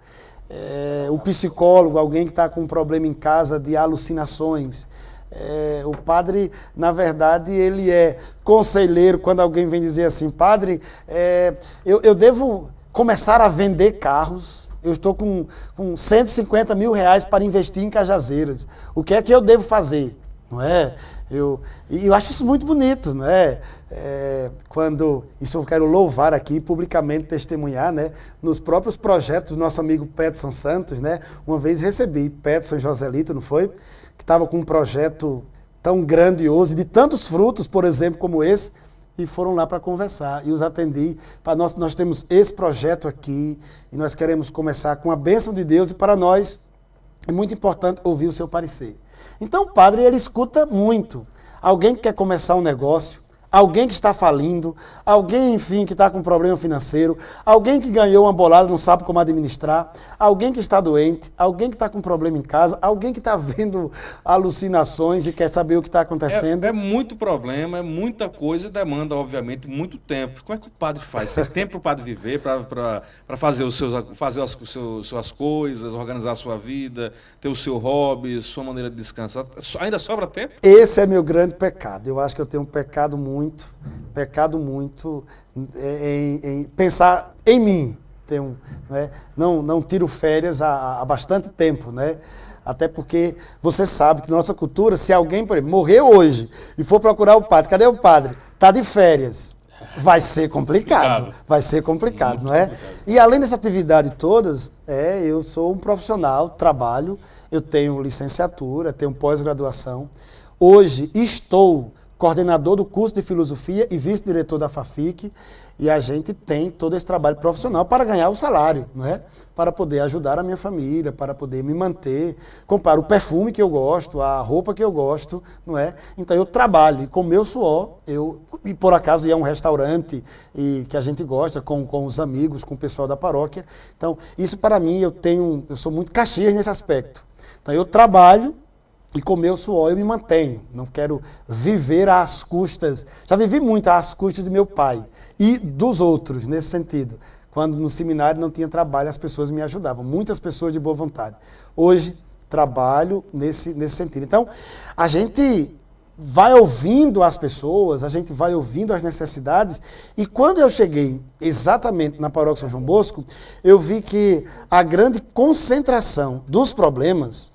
É, o psicólogo, alguém que está com um problema em casa de alucinações. É, o padre, na verdade, ele é conselheiro quando alguém vem dizer assim, padre, é, eu, eu devo começar a vender carros. Eu estou com, com cento e cinquenta mil reais para investir em Cajazeiras. O que é que eu devo fazer? Não é? Eu, e eu acho isso muito bonito, não é? É, quando, isso eu quero louvar aqui, publicamente testemunhar, né? Nos próprios projetos do nosso amigo Peterson Santos, né? Uma vez recebi Peterson e Joselito, não foi? Que estava com um projeto tão grandioso e de tantos frutos, por exemplo, como esse, e foram lá para conversar, e os atendi. Para nós, nós temos esse projeto aqui, e nós queremos começar com a bênção de Deus, e para nós é muito importante ouvir o seu parecer. Então o padre, ele escuta muito. Alguém que quer começar um negócio, alguém que está falindo, alguém, enfim, que está com problema financeiro, alguém que ganhou uma bolada, não sabe como administrar, alguém que está doente, alguém que está com problema em casa, alguém que está vendo alucinações e quer saber o que está acontecendo. É, é muito problema, é muita coisa e demanda, obviamente, muito tempo. Como é que o padre faz? Tem tempo para o padre viver, para fazer, os seus, fazer as seus, suas coisas, organizar a sua vida, ter o seu hobby, sua maneira de descansar? Ainda sobra tempo? Esse é meu grande pecado. Eu acho que eu tenho um pecado muito muito, pecado muito em, em pensar em mim. Tenho, né? não, não tiro férias há, há bastante tempo, né? Até porque você sabe que na nossa cultura, se alguém, por exemplo, morreu hoje e for procurar o padre, cadê o padre? Está de férias. Vai ser complicado, vai ser complicado, muito não é? Complicado. E além dessa atividade todas, é, eu sou um profissional, trabalho, eu tenho licenciatura, tenho pós-graduação. Hoje estou coordenador do curso de filosofia e vice-diretor da FAFIC, e a gente tem todo esse trabalho profissional para ganhar o salário, não é? Para poder ajudar a minha família, para poder me manter, comprar o perfume que eu gosto, a roupa que eu gosto, não é? Então eu trabalho, e com meu suor, eu, e por acaso ia a um restaurante e, que a gente gosta, com, com os amigos, com o pessoal da paróquia. Então, isso para mim, eu tenho, eu sou muito Caxias nesse aspecto. Então eu trabalho, e com meu suor eu me mantenho, não quero viver às custas, já vivi muito às custas de meu pai e dos outros, nesse sentido. Quando no seminário não tinha trabalho, as pessoas me ajudavam, muitas pessoas de boa vontade. Hoje, trabalho nesse, nesse sentido. Então, a gente vai ouvindo as pessoas, a gente vai ouvindo as necessidades, e quando eu cheguei exatamente na Paróquia São João Bosco, eu vi que a grande concentração dos problemas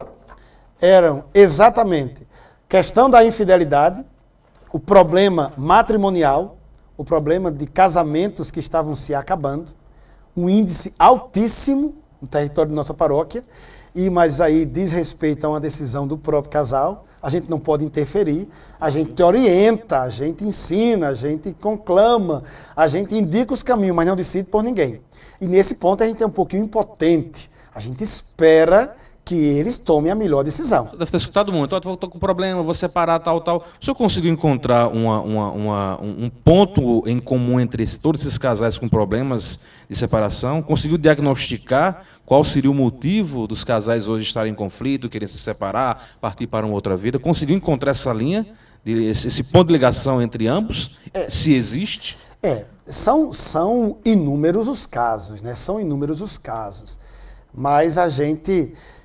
eram exatamente questão da infidelidade, o problema matrimonial, o problema de casamentos que estavam se acabando, um índice altíssimo no território da nossa paróquia, e mas aí diz respeito a uma decisão do próprio casal, a gente não pode interferir, a gente orienta, a gente ensina, a gente conclama, a gente indica os caminhos, mas não decide por ninguém. E nesse ponto a gente é um pouquinho impotente, a gente espera que eles tomem a melhor decisão. Você deve ter escutado muito, estou com problema, vou separar, tal, tal. O senhor conseguiu encontrar uma, uma, uma, um ponto em comum entre todos esses casais com problemas de separação? Conseguiu diagnosticar qual seria o motivo dos casais hoje estarem em conflito, querem se separar, partir para uma outra vida? Conseguiu encontrar essa linha, esse ponto de ligação entre ambos, é, se existe? É, são, são inúmeros os casos, né? São inúmeros os casos. Mas a gente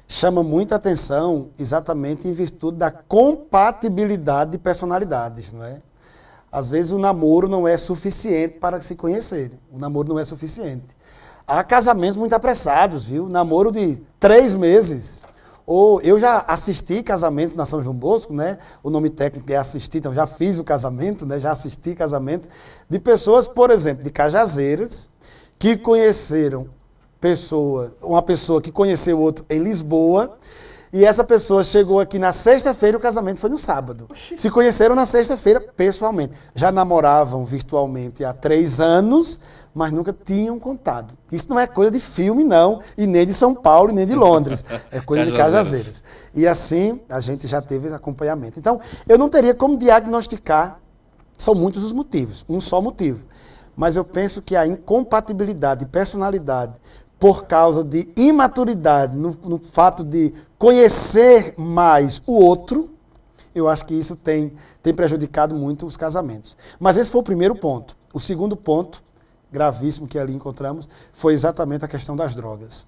chama muita atenção exatamente em virtude da compatibilidade de personalidades, não é? Às vezes o namoro não é suficiente para se conhecerem. O namoro não é suficiente. Há casamentos muito apressados, viu? Namoro de três meses. Ou eu já assisti casamentos na São João Bosco, né? O nome técnico é assistir, então já fiz o casamento, né? Já assisti casamento de pessoas, por exemplo, de Cajazeiras, que conheceram pessoa, uma pessoa que conheceu outro em Lisboa, e essa pessoa chegou aqui na sexta-feira e o casamento foi no sábado. Oxi. Se conheceram na sexta-feira pessoalmente. Já namoravam virtualmente há três anos, mas nunca tinham contado. Isso não é coisa de filme, não, e nem de São Paulo, e nem de Londres. É coisa de Cajazeiras. E assim, a gente já teve acompanhamento. Então, eu não teria como diagnosticar, são muitos os motivos, um só motivo. Mas eu penso que a incompatibilidade de personalidade, por causa de imaturidade, no, no fato de conhecer mais o outro, eu acho que isso tem, tem prejudicado muito os casamentos. Mas esse foi o primeiro ponto. O segundo ponto, gravíssimo que ali encontramos, foi exatamente a questão das drogas.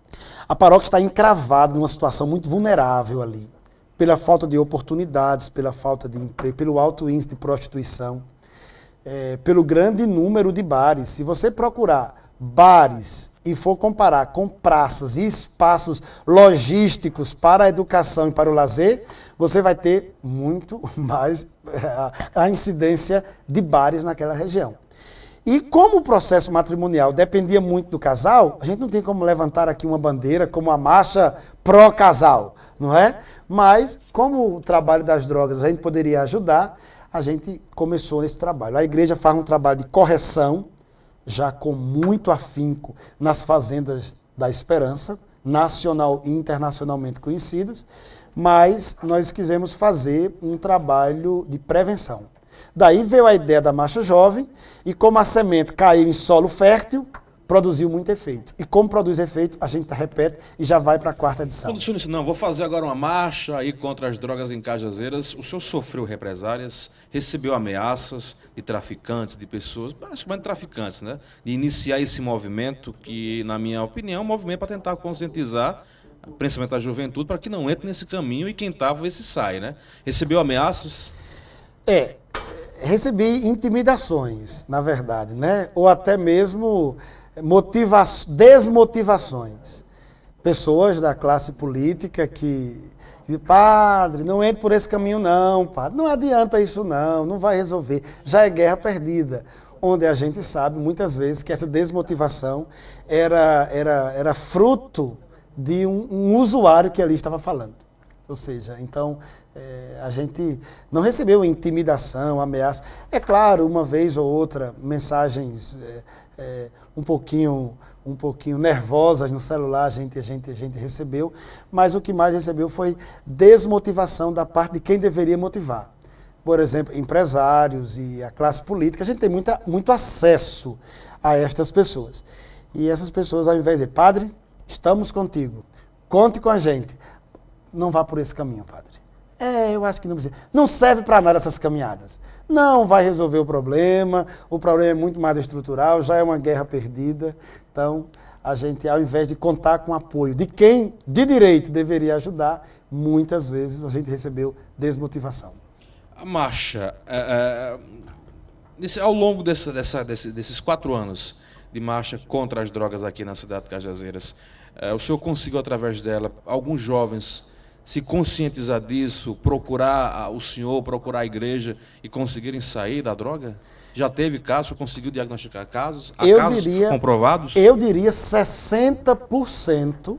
A paróquia está encravada numa situação muito vulnerável ali, pela falta de oportunidades, pela falta de emprego, pelo alto índice de prostituição, é, pelo grande número de bares. Se você procurar bares e for comparar com praças e espaços logísticos para a educação e para o lazer, você vai ter muito mais a incidência de bares naquela região. E como o processo matrimonial dependia muito do casal, a gente não tem como levantar aqui uma bandeira como a marcha pró-casal, não é? Mas, como o trabalho das drogas a gente poderia ajudar, a gente começou nesse trabalho. A igreja faz um trabalho de correção, já com muito afinco nas fazendas da esperança, nacional e internacionalmente conhecidas, mas nós quisemos fazer um trabalho de prevenção. Daí veio a ideia da Marcha Jovem, e como a semente caiu em solo fértil, produziu muito efeito. E como produz efeito, a gente repete e já vai para a quarta edição. Quando o senhor disse, não, vou fazer agora uma marcha aí contra as drogas em Cajazeiras, o senhor sofreu represálias, recebeu ameaças de traficantes, de pessoas, acho que mais de traficantes, né? De iniciar esse movimento que, na minha opinião, é um movimento para tentar conscientizar, principalmente a juventude, para que não entre nesse caminho e quem está, ver se sai, né? Recebeu ameaças? É, recebi intimidações, na verdade, né? Ou até mesmo motiva- desmotivações. Pessoas da classe política que, que, padre, não entre por esse caminho não, padre, não adianta isso não, não vai resolver, já é guerra perdida. Onde a gente sabe, muitas vezes, que essa desmotivação era, era, era fruto de um, um usuário que ali estava falando. Ou seja, então, é, a gente não recebeu intimidação, ameaça. É claro, uma vez ou outra, mensagens é, é, um pouquinho, um pouquinho nervosas no celular, a gente, a, gente, a gente recebeu, mas o que mais recebeu foi desmotivação da parte de quem deveria motivar. Por exemplo, empresários e a classe política, a gente tem muita, muito acesso a estas pessoas. E essas pessoas, ao invés de dizer, padre, estamos contigo, conte com a gente, não vá por esse caminho, padre. É, eu acho que não precisa. Não serve para nada essas caminhadas. Não vai resolver o problema, o problema é muito mais estrutural, já é uma guerra perdida. Então, a gente, ao invés de contar com o apoio de quem, de direito, deveria ajudar, muitas vezes a gente recebeu desmotivação. A marcha, é, é, nesse, ao longo dessa, dessa, desse, desses quatro anos de marcha contra as drogas aqui na cidade de Cajazeiras, é, o senhor conseguiu, através dela, alguns jovens se conscientizar disso, procurar o senhor, procurar a igreja e conseguirem sair da droga? Já teve casos, conseguiu diagnosticar casos? Há eu casos diria, comprovados? Eu diria sessenta por cento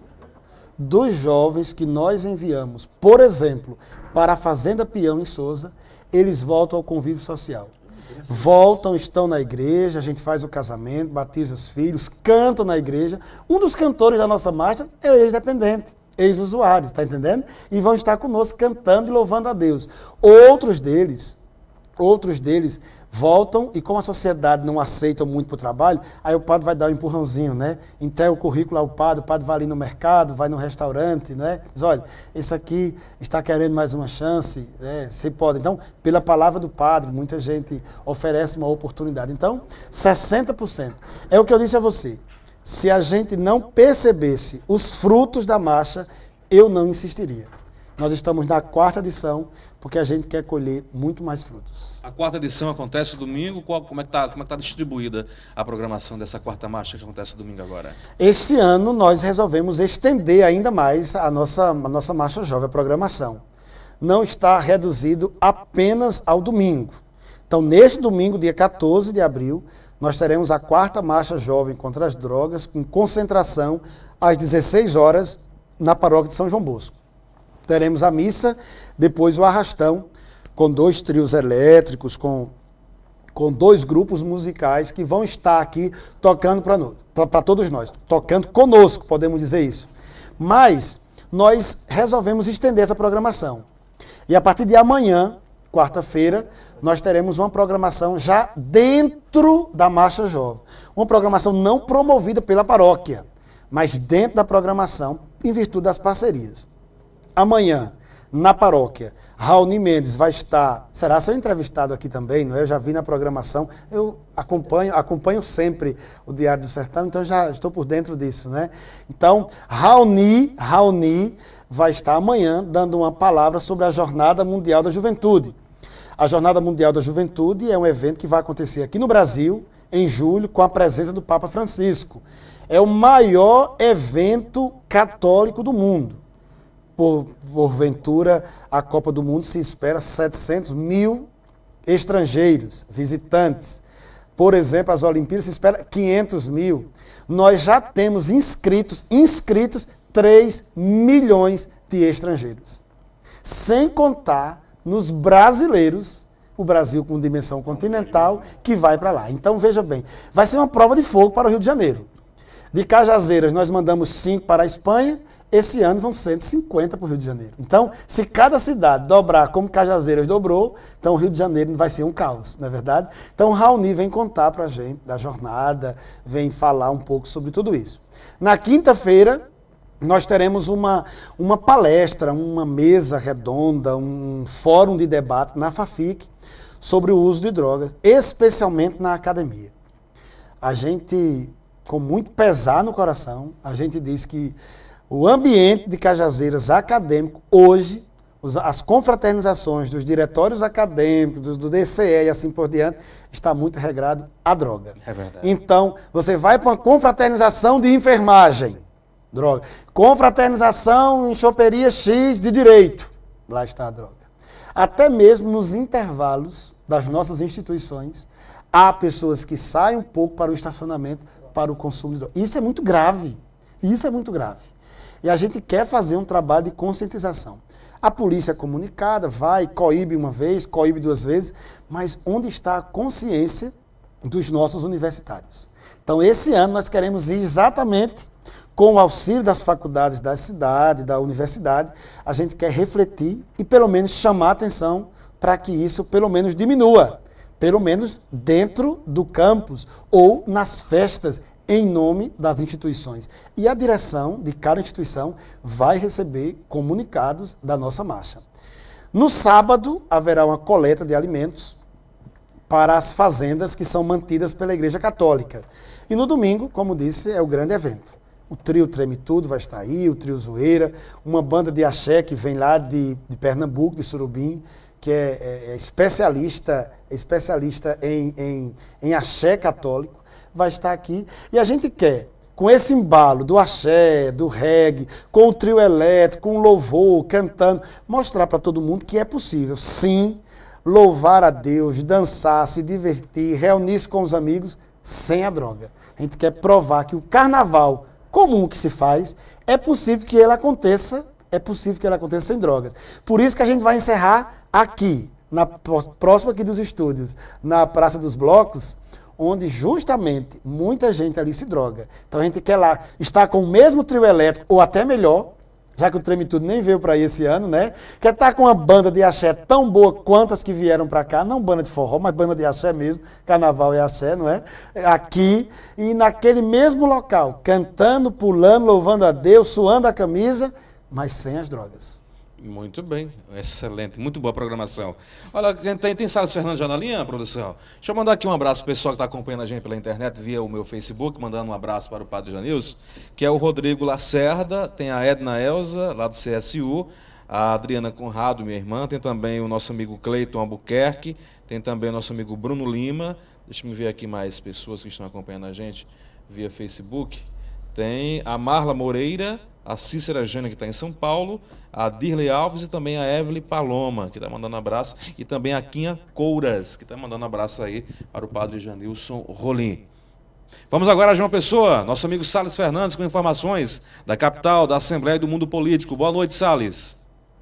dos jovens que nós enviamos, por exemplo, para a Fazenda Peão em Sousa, eles voltam ao convívio social. Voltam, estão na igreja, a gente faz o casamento, batiza os filhos, cantam na igreja. Um dos cantores da nossa marcha é o ex-dependente, ex-usuário, está entendendo? E vão estar conosco cantando e louvando a Deus. Outros deles, outros deles voltam e como a sociedade não aceita muito para o trabalho, aí o padre vai dar um empurrãozinho, né? Entrega o currículo ao padre, o padre vai ali no mercado, vai no restaurante, né? Diz, olha, esse aqui está querendo mais uma chance, né? Você pode. Então, pela palavra do padre, muita gente oferece uma oportunidade. Então, sessenta por cento. É o que eu disse a você. Se a gente não percebesse os frutos da marcha, eu não insistiria. Nós estamos na quarta edição, porque a gente quer colher muito mais frutos. A quarta edição acontece domingo, qual, como é que está como é que tá distribuída a programação dessa quarta marcha que acontece domingo agora? Este ano nós resolvemos estender ainda mais a nossa, a nossa Marcha Jovem, a programação. Não está reduzido apenas ao domingo. Então, neste domingo, dia quatorze de abril, nós teremos a quarta Marcha Jovem contra as Drogas, com concentração às dezesseis horas na paróquia de São João Bosco. Teremos a missa, depois o arrastão, com dois trios elétricos, com, com dois grupos musicais que vão estar aqui tocando para todos nós, tocando conosco, podemos dizer isso. Mas nós resolvemos estender essa programação. E a partir de amanhã, quarta-feira, nós teremos uma programação já dentro da Marcha Jovem. Uma programação não promovida pela paróquia, mas dentro da programação, em virtude das parcerias. Amanhã, na paróquia, Raoni Mendes vai estar, será seu entrevistado aqui também, não é? Eu já vi na programação, eu acompanho, acompanho sempre o Diário do Sertão, então já estou por dentro disso, né? Então, Raoni, Raoni vai estar amanhã dando uma palavra sobre a Jornada Mundial da Juventude. A Jornada Mundial da Juventude é um evento que vai acontecer aqui no Brasil, em julho, com a presença do Papa Francisco. É o maior evento católico do mundo. Por, porventura, a Copa do Mundo se espera setecentos mil estrangeiros, visitantes. Por exemplo, as Olimpíadas se espera quinhentos mil. Nós já temos inscritos, inscritos três milhões de estrangeiros. Sem contar nos brasileiros, o Brasil com dimensão continental, que vai para lá. Então, veja bem, vai ser uma prova de fogo para o Rio de Janeiro. De Cajazeiras, nós mandamos cinco para a Espanha. Esse ano vão cento e cinquenta para o Rio de Janeiro. Então, se cada cidade dobrar como Cajazeiras dobrou, então o Rio de Janeiro vai ser um caos, não é verdade? Então, o Raoni vem contar para a gente da jornada, vem falar um pouco sobre tudo isso. Na quinta-feira, nós teremos uma, uma palestra, uma mesa redonda, um fórum de debate na FAFIC sobre o uso de drogas, especialmente na academia. A gente, com muito pesar no coração, a gente diz que o ambiente de Cajazeiras acadêmico, hoje, as confraternizações dos diretórios acadêmicos, do D C E e assim por diante, está muito regrado à droga. É verdade. Então, você vai para uma confraternização de enfermagem, droga. Confraternização em choperia X de direito, lá está a droga. Até mesmo nos intervalos das nossas instituições, há pessoas que saem um pouco para o estacionamento, para o consumo de droga. Isso é muito grave. Isso é muito grave. E a gente quer fazer um trabalho de conscientização. A polícia é comunicada, vai, coíbe uma vez, coíbe duas vezes, mas onde está a consciência dos nossos universitários? Então, esse ano nós queremos ir exatamente com o auxílio das faculdades da cidade, da universidade, a gente quer refletir e pelo menos chamar a atenção para que isso pelo menos diminua, pelo menos dentro do campus ou nas festas, em nome das instituições. E a direção de cada instituição vai receber comunicados da nossa marcha. No sábado, haverá uma coleta de alimentos para as fazendas que são mantidas pela Igreja Católica. E no domingo, como disse, é o grande evento. O trio Treme Tudo vai estar aí, o trio Zoeira, uma banda de axé que vem lá de, de Pernambuco, de Surubim, que é, é, é especialista, é especialista em, em, em axé católico, vai estar aqui. E a gente quer, com esse embalo do axé, do reggae, com o trio elétrico, com o louvor, cantando, mostrar para todo mundo que é possível, sim, louvar a Deus, dançar, se divertir, reunir-se com os amigos, sem a droga. A gente quer provar que o carnaval comum que se faz, é possível que ele aconteça, é possível que ele aconteça sem drogas. Por isso que a gente vai encerrar aqui, na próxima aqui dos estúdios, na Praça dos Blocos, onde justamente muita gente ali se droga. Então a gente quer lá estar com o mesmo trio elétrico, ou até melhor, já que o Treme Tudo nem veio para aí esse ano, né? Quer estar com uma banda de axé tão boa quanto as que vieram para cá, não banda de forró, mas banda de axé mesmo, carnaval é axé, não é? Aqui, e naquele mesmo local, cantando, pulando, louvando a Deus, suando a camisa, mas sem as drogas. Muito bem, excelente, muito boa programação. Olha, tem, tem Salles Fernandes já na linha, produção? Deixa eu mandar aqui um abraço pro pessoal que está acompanhando a gente pela internet, via o meu Facebook, mandando um abraço para o Padre Janilson, que é o Rodrigo Lacerda, tem a Edna Elza, lá do C S U, a Adriana Conrado, minha irmã, tem também o nosso amigo Cleiton Albuquerque, tem também o nosso amigo Bruno Lima, deixa eu ver aqui mais pessoas que estão acompanhando a gente via Facebook. Tem a Marla Moreira, a Cícera Jânia, que está em São Paulo, a Dirley Alves e também a Evelyn Paloma, que está mandando um abraço, e também a Quinha Couras, que está mandando um abraço aí para o Padre Janilson Rolim. Vamos agora a João Pessoa, nosso amigo Salles Fernandes, com informações da capital, da Assembleia e do mundo político. Boa noite, Salles.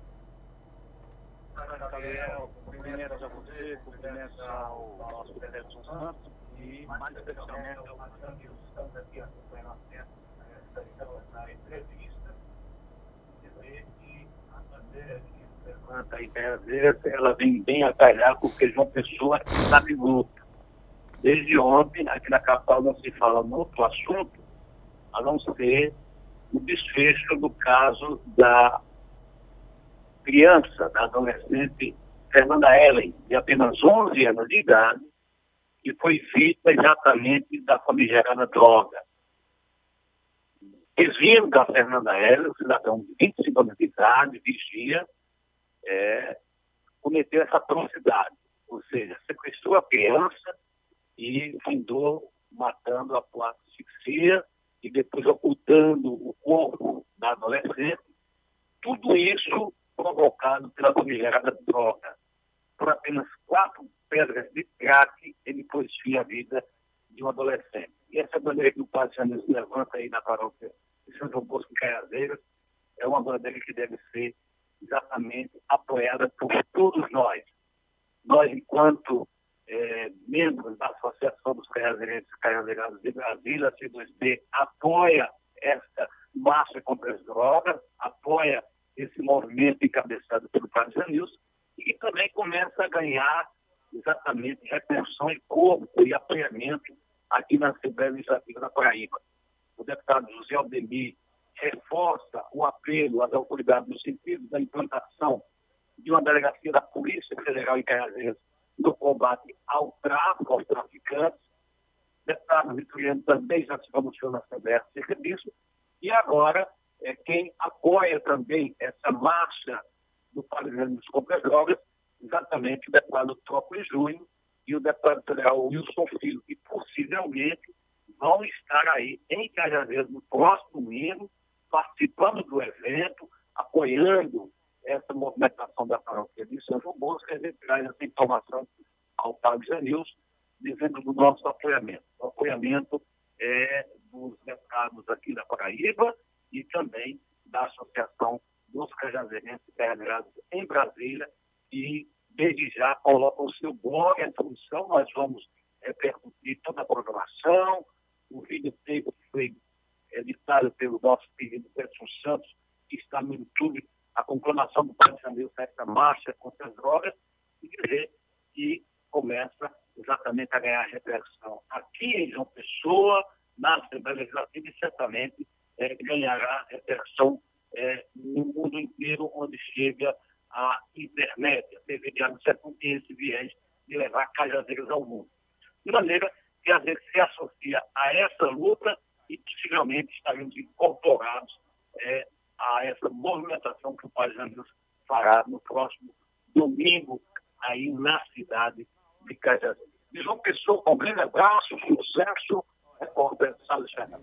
Cumprimentos a você, cumprimentos ao nosso Edson Santos e mais especialmente ao Marcelo que estamos aqui acompanhando essa entrevista. Dizer que a bandeira que levanta aí Cajazeiras, ela vem bem atalhada porque João Pessoa está de luta. Desde ontem, aqui na capital não se fala no outro assunto, a não ser o desfecho do caso da criança, da adolescente Fernanda Ellen, de apenas onze anos de idade, que foi vítima exatamente da famigerada droga. Desviando da Fernanda Ellen, um cidadão de vinte e cinco anos de idade, vigia, é, cometeu essa atrocidade, ou seja, sequestrou a criança e findou matando a por asfixia e depois ocultando o corpo da adolescente. Tudo isso provocado pela famigerada droga. Por apenas quatro pedras de crack, ele pôs fim à vida de um adolescente. E essa bandeira que o Padre Janilson levanta aí na paróquia de São João Bosco, Cajazeiras, é uma bandeira que deve ser exatamente apoiada por todos nós. Nós, enquanto é, membros da Associação dos Cajazeirenses e Cajazeiradas de Brasília, a C dois B, apoia essa marcha contra as drogas, apoia esse movimento encabeçado pelo Padre Janilson, e também começa a ganhar exatamente repercussão e corpo e apoiamento aqui na Assembleia Legislativa da Paraíba. O deputado José Aldemir reforça o apelo às autoridades no sentido da implantação de uma delegacia da Polícia Federal em Cajazeiras no combate ao tráfico, aos traficantes. O deputado Vitoriano também já se pronunciou na Assembleia acerca disso, e agora é quem apoia também essa marcha do Padre Janilson contra as drogas, exatamente o deputado Trópolis Júnior e o deputado federal Wilson Filho, que possivelmente vão estar aí em Cajazeiras no próximo domingo, participando do evento, apoiando essa movimentação da paróquia de São João Bosco. A gente traz essa informação ao Padre Janilson, dizendo do nosso apoiamento. O apoiamento é dos deputados aqui da Paraíba e também da Associação dos Cajazeirenses e Cajazeiradas em Brasília, e desde já colocam o seu blog à disposição. Nós vamos repercutir toda a programação, o vídeo que foi editado pelo nosso querido Edson Santos, que está no YouTube, a conclamação do Padre Janilson nessa marcha contra as drogas, e dizer que começa exatamente a ganhar repercussão aqui em João Pessoa, na Assembleia Legislativa, e certamente é, ganhará repercussão é, no mundo inteiro, onde chega a internet, a T V Diário do Sertão tem esse viés de levar Cajazeiras ao mundo. De maneira que a gente se associa a essa luta e possivelmente estaremos incorporados é, a essa movimentação que o Padre Janilson fará no próximo domingo aí na cidade de Cajazeiras. De João Pessoa, um grande abraço, sucesso, repórter Salles Fernandes.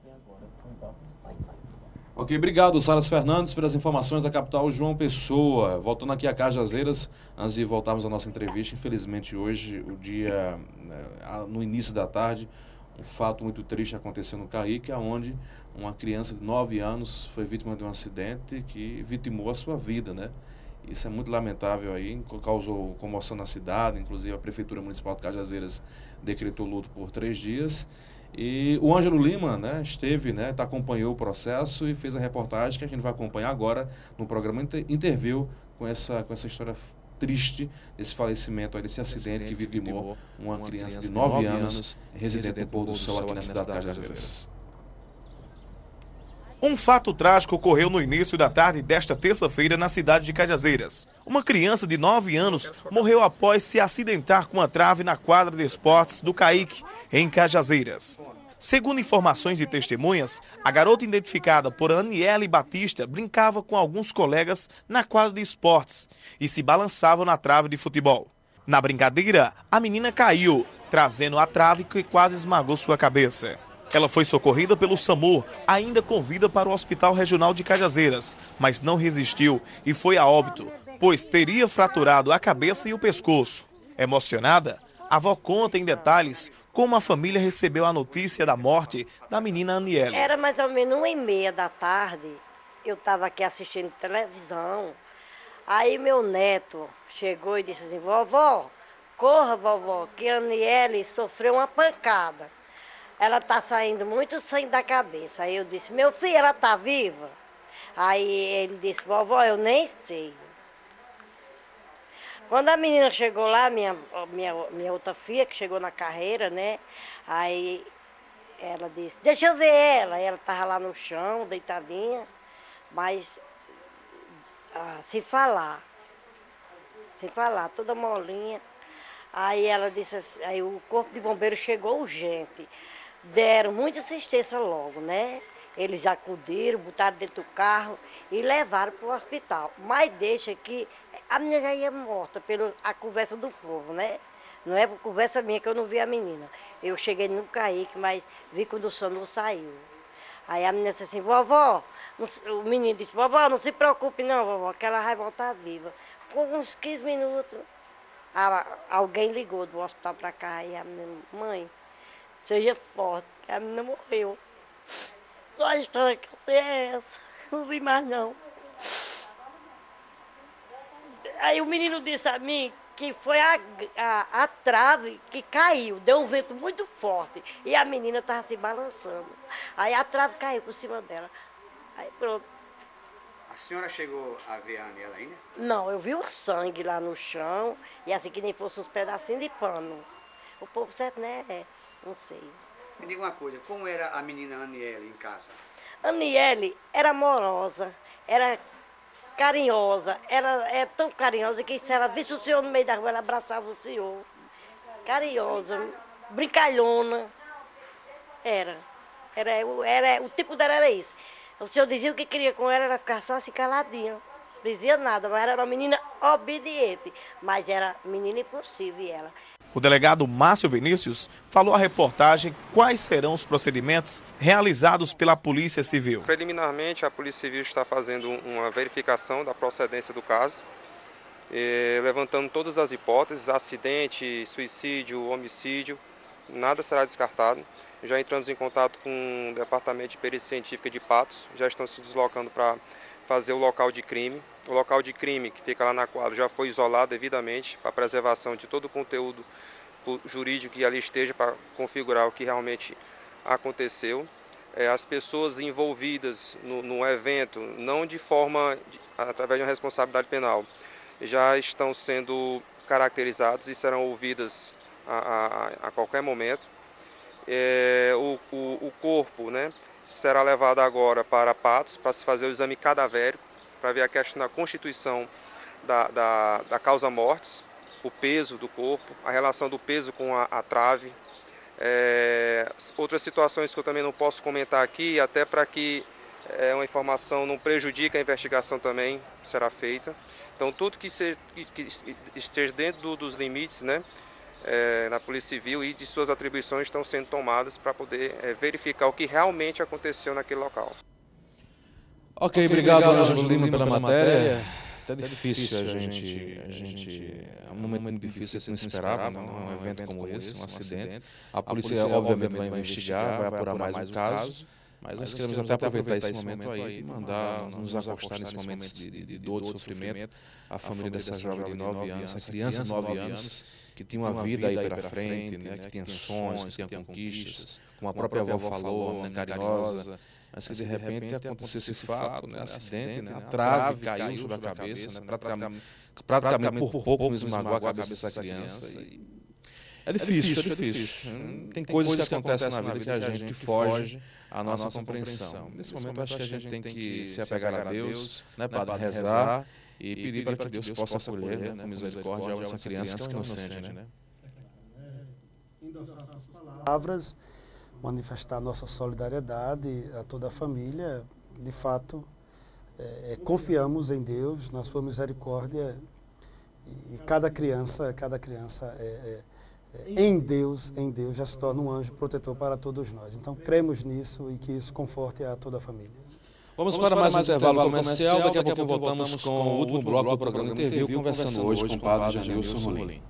Ok, obrigado, Salles Fernandes, pelas informações da capital João Pessoa. Voltando aqui a Cajazeiras, antes de voltarmos à nossa entrevista, infelizmente hoje, o dia, no início da tarde, um fato muito triste aconteceu no Caíque, onde uma criança de nove anos foi vítima de um acidente que vitimou a sua vida, né? Isso é muito lamentável aí, causou comoção na cidade, inclusive a Prefeitura Municipal de Cajazeiras decretou luto por três dias. E o Ângelo Lima, né, esteve, né, tá, acompanhou o processo e fez a reportagem que a gente vai acompanhar agora no programa, inter, interviu com essa, com essa história triste desse falecimento, aí, desse acidente, acidente que vitimou uma, uma criança de nove anos, residente do Pôr do Sol aqui na cidade de Cajazeiras. Um fato trágico ocorreu no início da tarde desta terça-feira na cidade de Cajazeiras. Uma criança de nove anos morreu após se acidentar com a trave na quadra de esportes do Caique, em Cajazeiras. Segundo informações de testemunhas, a garota identificada por Aniele Batista brincava com alguns colegas na quadra de esportes e se balançavam na trave de futebol. Na brincadeira, a menina caiu, trazendo a trave que quase esmagou sua cabeça. Ela foi socorrida pelo SAMU, ainda com vida para o Hospital Regional de Cajazeiras, mas não resistiu e foi a óbito, pois teria fraturado a cabeça e o pescoço. Emocionada, a avó conta em detalhes como a família recebeu a notícia da morte da menina Aniele. Era mais ou menos uma e meia da tarde, eu estava aqui assistindo televisão, aí meu neto chegou e disse assim, vovó, corra vovó, que a Aniele sofreu uma pancada. Ela está saindo muito sangue da cabeça. Aí eu disse, meu filho, ela está viva? Aí ele disse, vovó, eu nem sei. Quando a menina chegou lá, minha, minha, minha outra filha, que chegou na carreira, né? Aí ela disse, deixa eu ver ela. Ela estava lá no chão, deitadinha, mas ah, sem falar. Sem falar, toda molinha. Aí ela disse assim, aí o corpo de bombeiro chegou urgente. Deram muita assistência logo, né? Eles acudiram, botaram dentro do carro e levaram para o hospital. Mas deixa que a menina já ia morta pela a conversa do povo, né? Não é por conversa minha que eu não vi a menina. Eu cheguei no Caique, mas vi quando o SAMU saiu. Aí a menina disse assim, vovó, o menino disse, vovó, não se preocupe não, vovó, que ela vai voltar viva. Com uns quinze minutos, a, alguém ligou do hospital para cá e a minha mãe, seja forte, que a menina morreu. Só a história que eu sei é essa, não vi mais não. Aí o menino disse a mim que foi a, a, a trave que caiu, deu um vento muito forte e a menina estava se balançando. Aí a trave caiu por cima dela. Aí pronto. A senhora chegou a ver a Aniela ainda? Não, eu vi o sangue lá no chão e assim que nem fosse uns pedacinhos de pano. O povo certo, né? É. Não sei. Me diga uma coisa, como era a menina Aniele em casa? Aniele era amorosa, era carinhosa, ela é tão carinhosa que se ela visse o senhor no meio da rua, ela abraçava o senhor. Carinhosa, brincalhona. Era. Era, era. O tipo dela era isso. O senhor dizia o que queria com ela, ela ficava só assim caladinha. Dizia nada, mas era uma menina obediente. Mas era menina impossível ela. O delegado Márcio Vinícius falou à reportagem quais serão os procedimentos realizados pela Polícia Civil. Preliminarmente, a Polícia Civil está fazendo uma verificação da procedência do caso, eh, levantando todas as hipóteses, acidente, suicídio, homicídio, nada será descartado. Já entramos em contato com o Departamento de Perícia Científica de Patos, já estão se deslocando para fazer o local de crime. O local de crime, que fica lá na quadra, já foi isolado devidamente para a preservação de todo o conteúdo jurídico que ali esteja para configurar o que realmente aconteceu. É, as pessoas envolvidas no, no evento, não de forma, de, através de uma responsabilidade penal, já estão sendo caracterizadas e serão ouvidas a, a, a qualquer momento. É, o, o, o corpo, né, será levado agora para Patos para se fazer o exame cadavérico, para ver a questão da constituição da, da, da causa mortes, o peso do corpo, a relação do peso com a, a trave. É, outras situações que eu também não posso comentar aqui, até para que é, uma informação não prejudique a investigação também será feita. Então tudo que, ser, que, que esteja dentro do, dos limites, né, é, na Polícia Civil e de suas atribuições estão sendo tomadas para poder é, verificar o que realmente aconteceu naquele local. Ok, obrigado, obrigado Ângelo Lima, pela, pela matéria. Até difícil a gente, a gente, é um momento muito difícil, você não esperava, não, um evento como esse, um acidente. A polícia, obviamente, vai investigar, vai apurar mais o caso, mas nós queremos até aproveitar esse momento aí e mandar nos acostar nesse momento de, de, de dor, de sofrimento, a família dessa jovem de nove anos, essa criança de nove anos, que tinha uma vida aí pela frente, né, que tinha sonhos, que tinha conquistas, como a própria avó falou, né, carinhosa. Mas que de repente aconteceu esse fato, né, acidente, né, a trave caiu sobre a cabeça, né, praticamente, praticamente por pouco esmagou a cabeça dessa criança. E É difícil, é difícil. Tem, tem coisas que acontecem na vida que a gente que foge à nossa, nossa compreensão. Nesse momento, acho que a gente tem que se apegar a Deus, né, Padre, rezar e pedir para que Deus possa acolher, né, com misericórdia, essa criança que é inocente, né? Endossar suas palavras, manifestar nossa solidariedade a toda a família. De fato, é, confiamos em Deus, na sua misericórdia, e, e cada criança, cada criança é, é, é, em Deus, em Deus já se torna um anjo protetor para todos nós. Então, cremos nisso e que isso conforte a toda a família. Vamos, Vamos para mais um intervalo comercial, daqui a pouco voltamos com o último bloco do programa Interview, conversando hoje com o padre Janilson Rolim.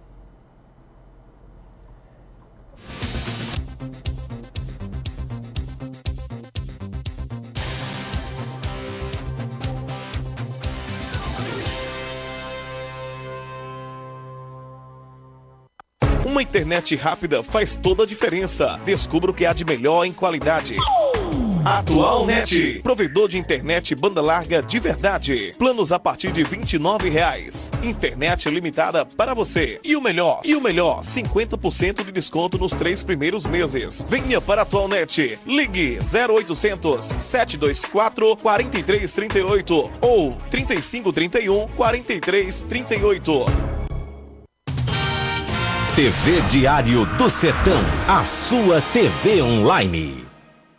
Uma internet rápida faz toda a diferença. Descubra o que há de melhor em qualidade. Atualnet, provedor de internet banda larga de verdade. Planos a partir de vinte e nove reais. Internet limitada para você. E o melhor, e o melhor, cinquenta por cento de desconto nos três primeiros meses. Venha para a Atualnet. Ligue zero oitocentos, sete dois quatro, quatro três três oito ou trinta e cinco, trinta e um, quarenta e três, trinta e oito. T V Diário do Sertão, a sua T V online.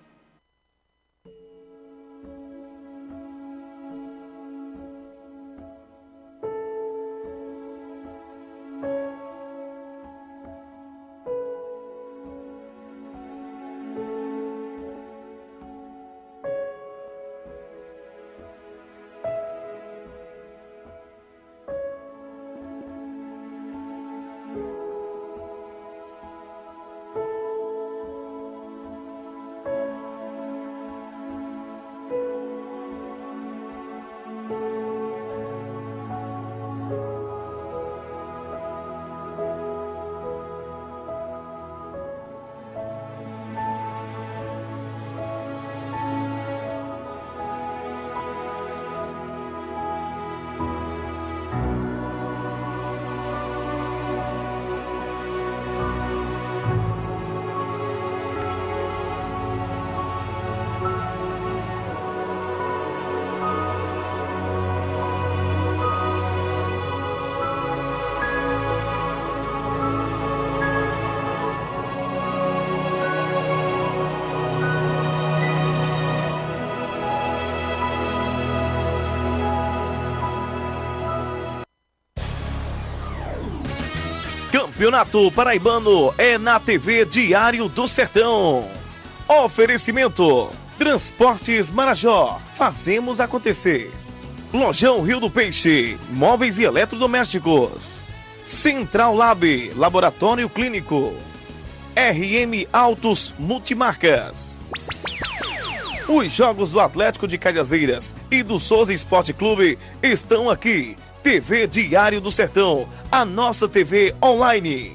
Campeonato Paraibano é na T V Diário do Sertão. Oferecimento: Transportes Marajó. Fazemos acontecer. Lojão Rio do Peixe. Móveis e eletrodomésticos. Central Lab. Laboratório Clínico. R M Autos Multimarcas. Os jogos do Atlético de Cajazeiras e do Souza Esporte Clube estão aqui. T V Diário do Sertão, a nossa T V online.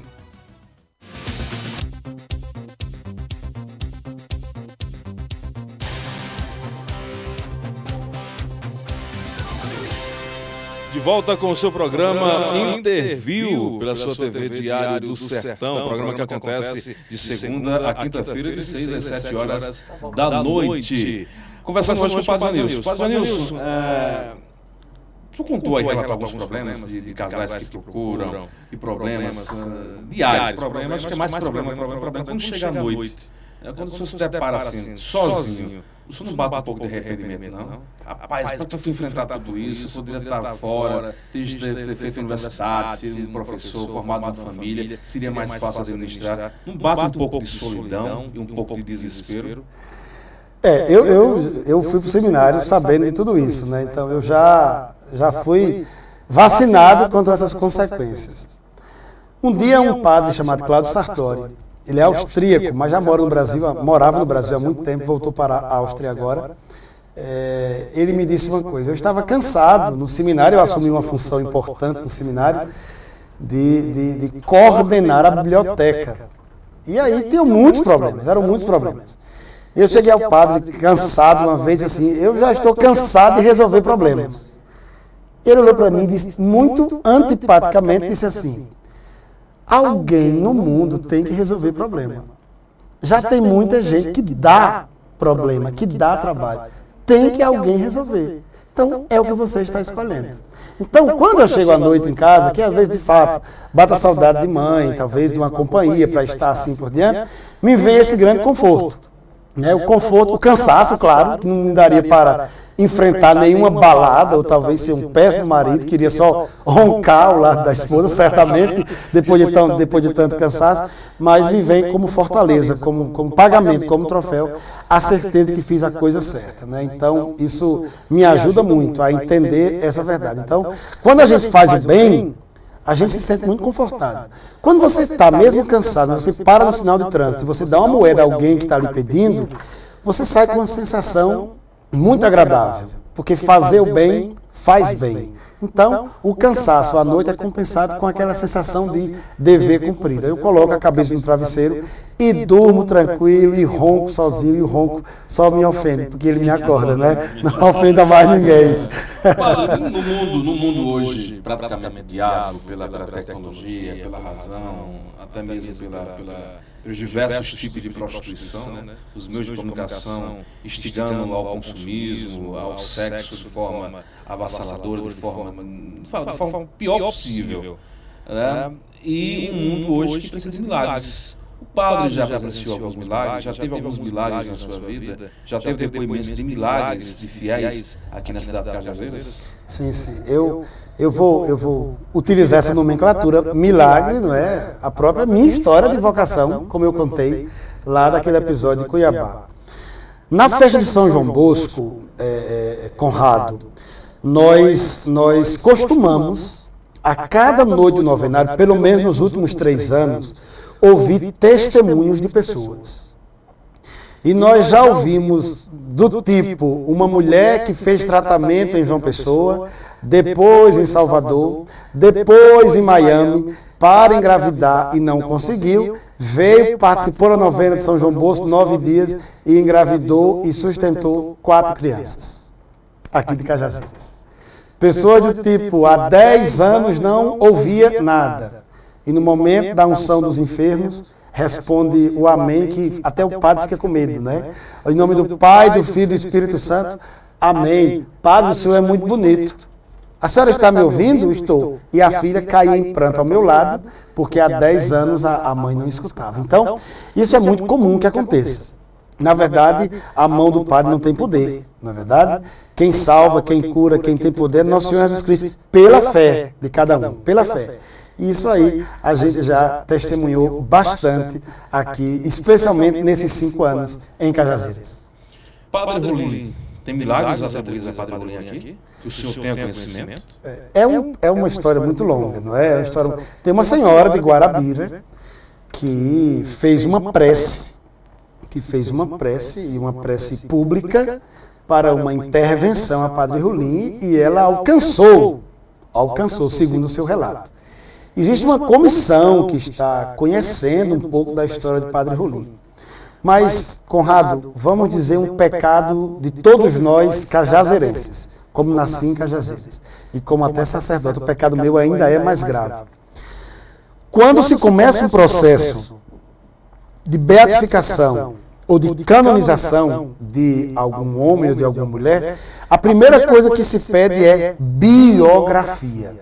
De volta com o seu programa Interview pela sua T V Diário do Sertão, programa que acontece de segunda a quinta-feira, de seis às sete horas da noite. Conversando hoje com o Padre Janilson. Padre Janilson, é... tu contou aí relatar alguns problemas de, de casais que procuram, de problemas uh, diários, problemas, acho que é mais problema, problema, problema. Quando chega à noite, é quando o senhor se depara assim, sozinho, o senhor não bate um pouco de arrependimento, não? Rapaz, para tu enfrentar tudo isso, eu poderia estar fora, ter, ter feito universidade, ser um professor, formado numa família, seria mais fácil administrar. Não bate um pouco de solidão e um pouco de desespero? É, eu, eu, eu fui para o seminário sabendo de tudo isso, né? Então eu já, já fui vacinado contra essas consequências. Um dia um padre chamado Cláudio Sartori, ele é austríaco, mas já mora no Brasil, morava no Brasil há muito tempo, voltou para a Áustria agora. É, ele me disse uma coisa: eu estava cansado no seminário, eu assumi uma função importante no seminário de, de, de coordenar a biblioteca. E aí tinham muitos problemas, eram muitos problemas. Eu cheguei ao padre cansado uma vez assim, eu já estou cansado de resolver problemas. Ele olhou para mim e disse, muito antipaticamente, disse assim: alguém no mundo tem que resolver problema. Já tem muita gente que dá problema, que dá trabalho. Tem que alguém resolver. Então, é o que você está escolhendo. Então, quando eu chego à noite em casa, que às vezes, de fato, bata a saudade de mãe, talvez de uma companhia para estar assim por diante, me vem esse grande conforto. Né? O conforto, o cansaço, claro, que não me daria para enfrentar nenhuma balada, ou talvez ser um péssimo marido, queria só roncar ao lado da esposa, certamente, depois de, tão, depois de tanto cansaço, mas me vem como fortaleza, como, como pagamento, como troféu, a certeza que fiz a coisa certa. Né? Então, isso me ajuda muito a entender essa verdade. Então, quando a gente faz o bem, a gente se sente muito confortável. Quando você está mesmo cansado, você para no sinal de trânsito, você dá uma moeda a alguém que está lhe pedindo, você sai com uma sensação muito agradável, porque fazer o bem faz bem. Então, o cansaço à noite é compensado com aquela sensação de dever cumprido. Eu coloco a cabeça no travesseiro e durmo tranquilo e ronco sozinho, e o ronco só me ofende, porque ele me acorda, né? Não ofenda mais ninguém. No mundo, no mundo hoje, praticamente guiado pela, pela tecnologia, pela razão, até mesmo pela, pela, pelos diversos tipos de prostituição, né? Os meios de comunicação instigando ao consumismo, ao sexo de forma avassaladora, de forma, de forma pior possível. Né? E um mundo hoje que precisa de milagres. O padre já presenciou alguns milagres, já teve alguns milagres na sua vida, já teve depoimentos de milagres de fiéis aqui na cidade de Cajazeiras? Sim, sim. Eu, eu, vou, eu vou utilizar essa nomenclatura, milagre, não é? A própria minha história de vocação, como eu contei lá daquele episódio de Cuiabá. Na festa de São João Bosco, é, é, Conrado, nós, nós costumamos, a cada noite do novenário, pelo menos nos últimos três anos, ouvir testemunhos de pessoas. E nós já ouvimos do tipo, uma mulher que fez tratamento em João Pessoa, depois em Salvador, depois em Miami, para engravidar e não conseguiu, veio, participou da novena de São João Bosco, nove dias, e engravidou e sustentou quatro crianças, aqui de Cajazeiras. Pessoas do tipo, há dez anos não ouvia nada. E no momento da unção dos enfermos, responde o amém, que até o padre fica com medo, né? Em nome do Pai, do Filho e do Espírito Santo, amém. Padre, o senhor é muito bonito. A senhora está me ouvindo? Estou. E a filha caiu em pranto ao meu lado, porque há dez anos a mãe não escutava. Então, isso é muito comum que aconteça. Na verdade, a mão do Padre não tem poder, não é verdade? Quem salva, quem cura, quem tem poder é Nosso Senhor Jesus Cristo, pela fé de cada um, pela fé. E isso aí a gente já testemunhou bastante aqui, especialmente nesses cinco anos em Cajazeiras. Padre Rolim, tem milagres atribuídos a Padre Rolim aqui? Que o senhor tenha conhecimento? É, um, é uma história muito longa, não é? É uma história... Tem uma senhora de Guarabira que fez uma prece, que fez uma prece, e uma prece pública, para uma intervenção a Padre Rolim, e ela alcançou, alcançou, segundo o seu relato. Existe uma comissão que está conhecendo um pouco da história de Padre Rolim. Mas, Conrado, vamos dizer um pecado de todos nós cajazeirenses, como nasci em Cajazeiras, e como até sacerdote, o pecado meu ainda é mais grave. Quando se começa um processo de beatificação ou de canonização de algum homem ou de alguma mulher, a primeira coisa que se pede é biografia.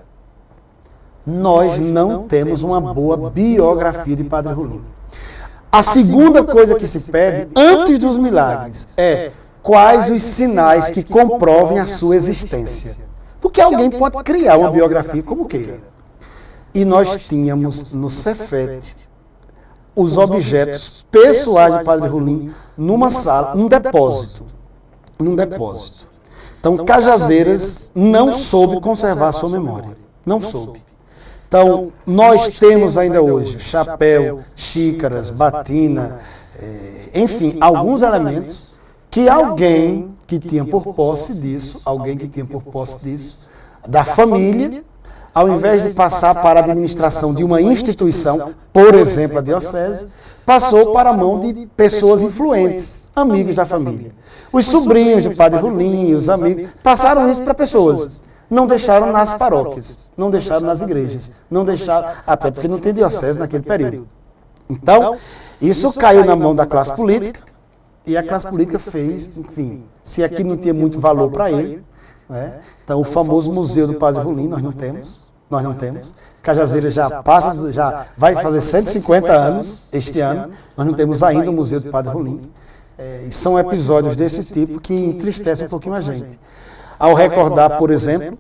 Nós não temos uma boa biografia de Padre Rolim. A segunda coisa que se pede, antes dos milagres, é quais os sinais que comprovem a sua existência. Porque alguém pode criar uma biografia como queira. E nós tínhamos no Cefete os objetos pessoais de Padre Rolim numa sala, num depósito. Num depósito. Então, Cajazeiras não soube conservar sua memória. Não soube. Então, nós temos ainda hoje chapéu, xícaras, batina, enfim, alguns elementos que alguém que tinha por posse disso, alguém que tinha por posse disso, da família, ao invés de passar para a administração de uma instituição, por exemplo, a diocese, passou para a mão de pessoas influentes, amigos da família. Os sobrinhos do Padre Rolim, os amigos, passaram isso para pessoas. Não deixaram nas paróquias, não deixaram nas igrejas, não deixaram, até porque não tem diocese naquele período. Então, isso caiu na mão da classe política, e a classe política fez, enfim, se aqui não tinha muito valor para ele, né? Então o famoso Museu do Padre Rolim, nós não temos, nós não temos. Cajazeiras já passa, já vai fazer cento e cinquenta anos este ano, nós não temos ainda o Museu do Padre Rolim. É, e são episódios desse tipo que entristecem um pouquinho a gente. Ao recordar, por exemplo,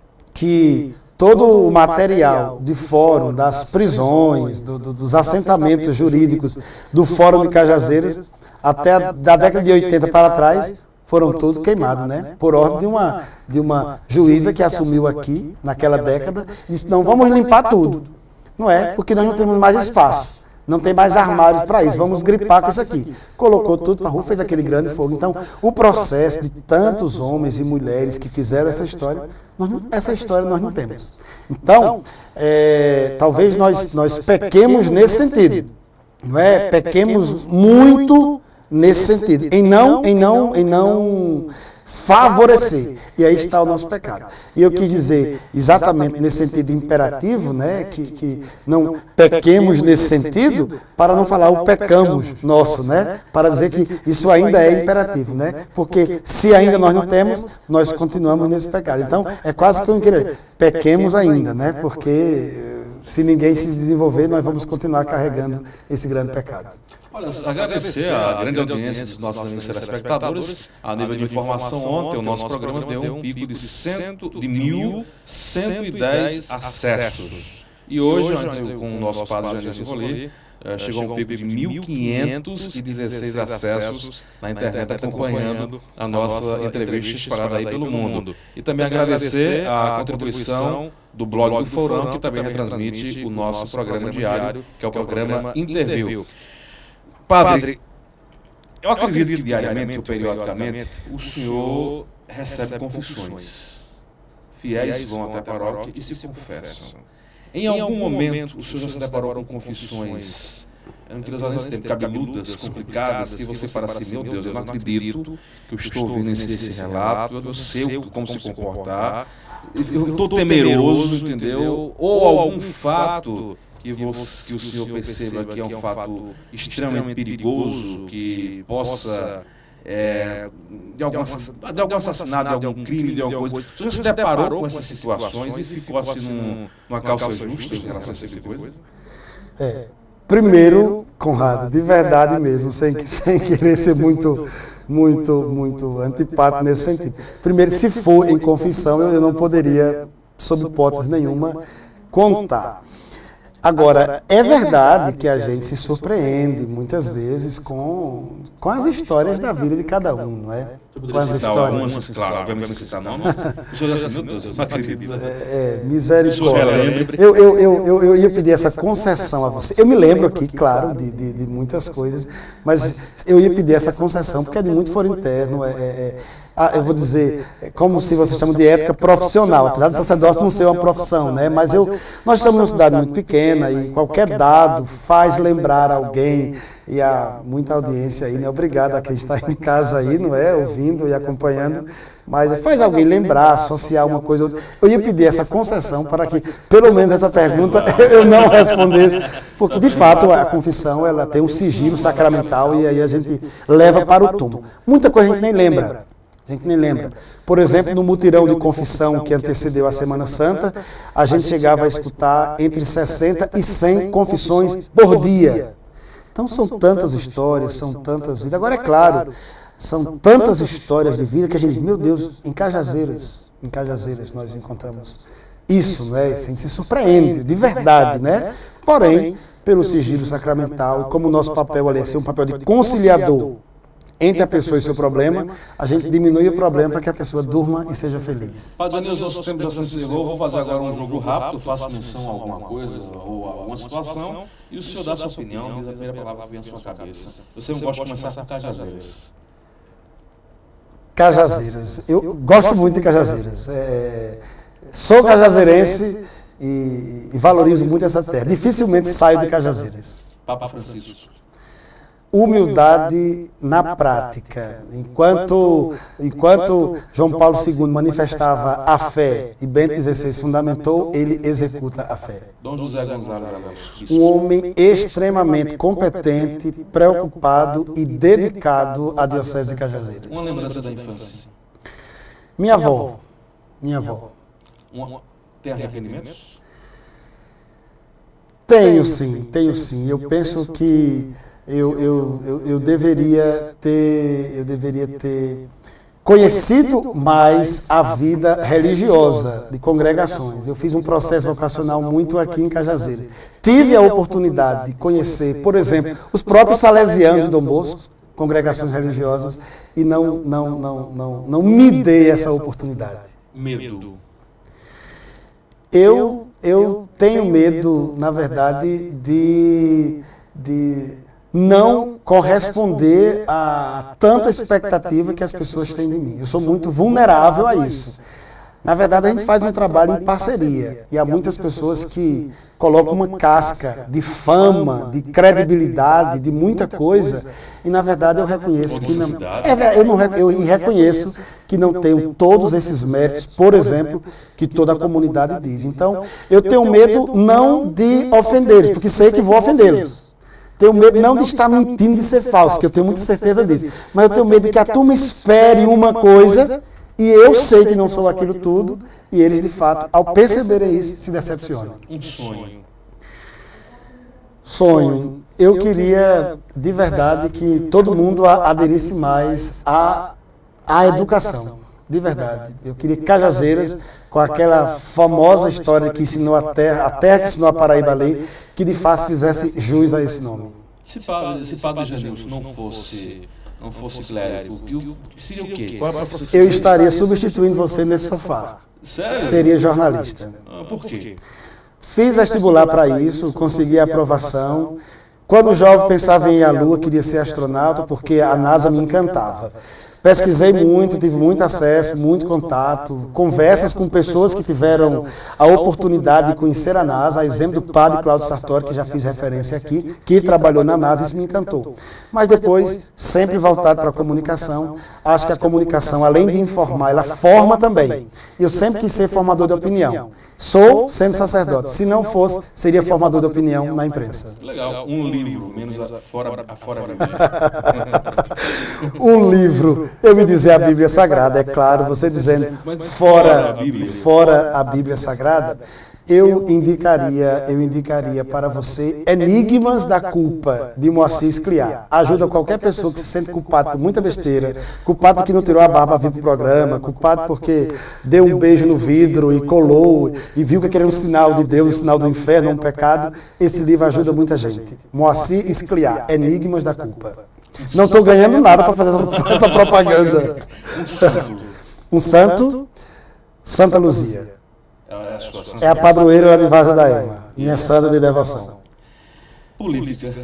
que todo o material de fórum, das prisões, do, do, dos assentamentos jurídicos do Fórum de Cajazeiras, até a, da década de oitenta para trás, foram todos queimados, né? Por ordem de uma, de uma juíza que assumiu aqui, naquela década, e disse, não, vamos limpar tudo. Não é? Porque nós não temos mais espaço. Não tem mais armários para isso, vamos gripar com isso aqui. Colocou tudo para a rua, fez aquele grande fogo. Então, o processo de tantos homens e mulheres que fizeram essa história, nós não, essa história nós não temos. Então, é, talvez nós, nós pequemos nesse sentido. Não é? Pequemos muito nesse sentido, em não, em não, em não favorecer. E aí está o nosso pecado. E eu quis dizer, exatamente nesse sentido imperativo, né, que, que não pequemos nesse sentido, para não falar o pecamos nosso, né, para dizer que isso ainda é imperativo, né, porque se ainda nós não temos, nós continuamos nesse pecado. Então, é quase que eu não queria, pequemos ainda, né, porque se ninguém se desenvolver, nós vamos continuar carregando esse grande pecado. Olha, agradecer a grande audiência dos nossos amigos telespectadores. A nível de informação, ontem o nosso programa deu um pico de, de mil cento e dez acessos. E hoje, com o nosso padre Janilson Rolim, chegou a um pico de mil quinhentos e dezesseis acessos na internet, acompanhando a nossa entrevista espalhada aí pelo mundo. E também agradecer a contribuição do blog do Forão, que também retransmite o nosso programa diário, que é o programa Interview. Padre, eu acredito que diariamente ou periodicamente o senhor recebe confissões. Fiéis vão até a paróquia e se confessam. Em algum momento o senhor já se deparou com confissões, eu não queria usar nesse tempo, cabeludas, complicadas, que você fala assim, meu Deus, eu não acredito que eu estou ouvindo esse, esse relato, eu não sei como se comportar, eu estou temeroso, entendeu? Ou algum fato que, você, que o senhor perceba que é um fato extremamente perigoso, que possa, é, de, algum, de algum assassinato, de algum crime, de alguma coisa. O senhor se deparou com essas situações e ficou assim num, numa calça justa em relação a essa tipo coisa? É, primeiro, Conrado, de verdade mesmo, sem, sem querer ser muito, muito, muito antipático nesse sentido. Primeiro, se for em confissão, eu não poderia, sob hipótese nenhuma, contar. Agora, é verdade que a gente se surpreende muitas vezes com, com as histórias da vida de cada um, não é? Com as histórias. Claro, vamos citar não, mas o senhor já sabe, meu Deus, não acredito. É, misericórdia. Eu, eu, eu, eu, eu ia pedir essa concessão a você. Eu me lembro aqui, claro, de, de, de muitas coisas, mas eu ia pedir essa concessão, porque é de muito foro interno, é, é, é, eu vou dizer, é como se vocês chamam de ética profissional, apesar do sacerdócio não ser uma profissão, né? Mas eu, nós estamos numa cidade muito pequena e qualquer dado faz lembrar alguém, e há muita audiência aí, né? Obrigado a quem está em casa aí, não é? Ouvindo e acompanhando, mas faz alguém lembrar, associar uma coisa ou outra. Eu ia pedir essa concessão para que, pelo menos essa pergunta, eu não respondesse, porque de fato a confissão ela tem um sigilo sacramental e aí a gente leva para o túmulo. Muita coisa a gente nem lembra. A gente nem lembra. Por exemplo, no mutirão de confissão que antecedeu a Semana Santa, a gente chegava a escutar entre sessenta e cem confissões por dia. Então são tantas histórias, são tantas vidas. Agora é claro, são tantas histórias de vida que a gente diz, meu Deus, em Cajazeiras, em Cajazeiras nós encontramos isso, né? A gente se surpreende, de verdade, né? Porém, pelo sigilo sacramental, e como o nosso papel ali é ser um papel de conciliador entre a pessoa e seu problema, a gente diminui o problema para que a pessoa durma e seja feliz. Padre Janilson, nosso tempo já se encerrou. Vou fazer agora um jogo rápido, faço menção a alguma coisa ou a alguma situação e o senhor dá a sua opinião, diz a primeira palavra que vem à sua cabeça. Você não gosta de começar com Cajazeiras? Cajazeiras. Eu gosto muito de Cajazeiras. É, sou cajazeirense e, e valorizo muito essa terra. Dificilmente saio de Cajazeiras. Papa Francisco. humildade na prática. Enquanto, enquanto João Paulo segundo manifestava a fé e Bento dezesseis fundamentou, ele executa a fé. Dom José Gonzalez Araújo. Um homem extremamente competente, preocupado e dedicado à Diocese de Cajazeiras. Uma lembrança da infância. Minha avó. Minha avó. Uma, tem arrependimentos? Tenho sim, tenho sim. Eu penso que eu, eu, eu, eu deveria ter, eu deveria ter conhecido mais a vida religiosa de congregações. Eu fiz um processo vocacional muito aqui em Cajazeiras. Tive a oportunidade de conhecer, por exemplo, os próprios salesianos de Dom Bosco, congregações religiosas, e não, não, não, não, não me dei essa oportunidade. Medo. Eu, eu tenho medo, na verdade, de, de não corresponder a tanta expectativa que as pessoas têm de mim. Eu sou muito vulnerável a isso. Na verdade, a gente faz um trabalho em parceria e há muitas pessoas que colocam uma casca de fama, de credibilidade, de muita coisa, e na verdade eu reconheço que não, é, eu não eu reconheço que não tenho todos esses méritos, por exemplo, que toda a comunidade diz. Então, eu tenho medo não de ofendê-los, porque sei que vou ofendê-los. Tenho medo não de estar mentindo, de ser falso, que eu tenho muita certeza disso, mas eu tenho medo de que a turma espere uma coisa e eu sei que não sou aquilo tudo, e eles, de fato, ao perceberem isso, se decepcionam. Um sonho. Sonho. Eu queria, de verdade, que todo mundo aderisse mais à, à educação. De verdade. Eu queria que Cajazeiras, com aquela famosa história que ensinou a terra, a terra que ensinou a Paraíba a lei, que de fato fizesse jus a esse nome. Se Padre, se Padre Janilson não fosse... não fosse clérigo, seria o quê? Qual a profissão? Eu estaria substituindo você nesse sofá. Sério? Seria jornalista. Ah, por quê? Fiz vestibular para isso, consegui a aprovação. Quando jovem pensava em ir à Lua, queria ser astronauta, porque a NASA me encantava. Pesquisei muito, tive muito acesso, muito contato, conversas com pessoas que tiveram a oportunidade de conhecer a NASA, a exemplo do padre Cláudio Sartori, que já fiz referência aqui, que trabalhou na NASA e isso me encantou. Mas depois, sempre voltado para a comunicação, acho que a comunicação, além de informar, ela forma também. Eu sempre quis ser formador de opinião. Sou sendo sacerdote. Se não fosse, seria formador de opinião na imprensa. Legal. Um livro, menos a fora a fora a Bíblia. Um livro. Eu me dizer a Bíblia Sagrada, é claro, você dizendo fora, fora a Bíblia Sagrada, eu indicaria, eu indicaria para você Enigmas da Culpa, de Moacir Scliar. Ajuda qualquer pessoa que se sente culpado por muita besteira, culpado porque não tirou a barba para vir para o programa, culpado porque deu um beijo no vidro e colou e viu que aquele era um sinal de Deus, um sinal do inferno, um pecado. Esse livro ajuda muita gente. Moacir Scliar, Enigmas da Culpa. Não estou ganhando nada para fazer essa, essa propaganda. Um santo. Um santo, Santa Luzia. É a, sua é a padroeira lá de Vaza da Ema, minha santa de devoção. Política.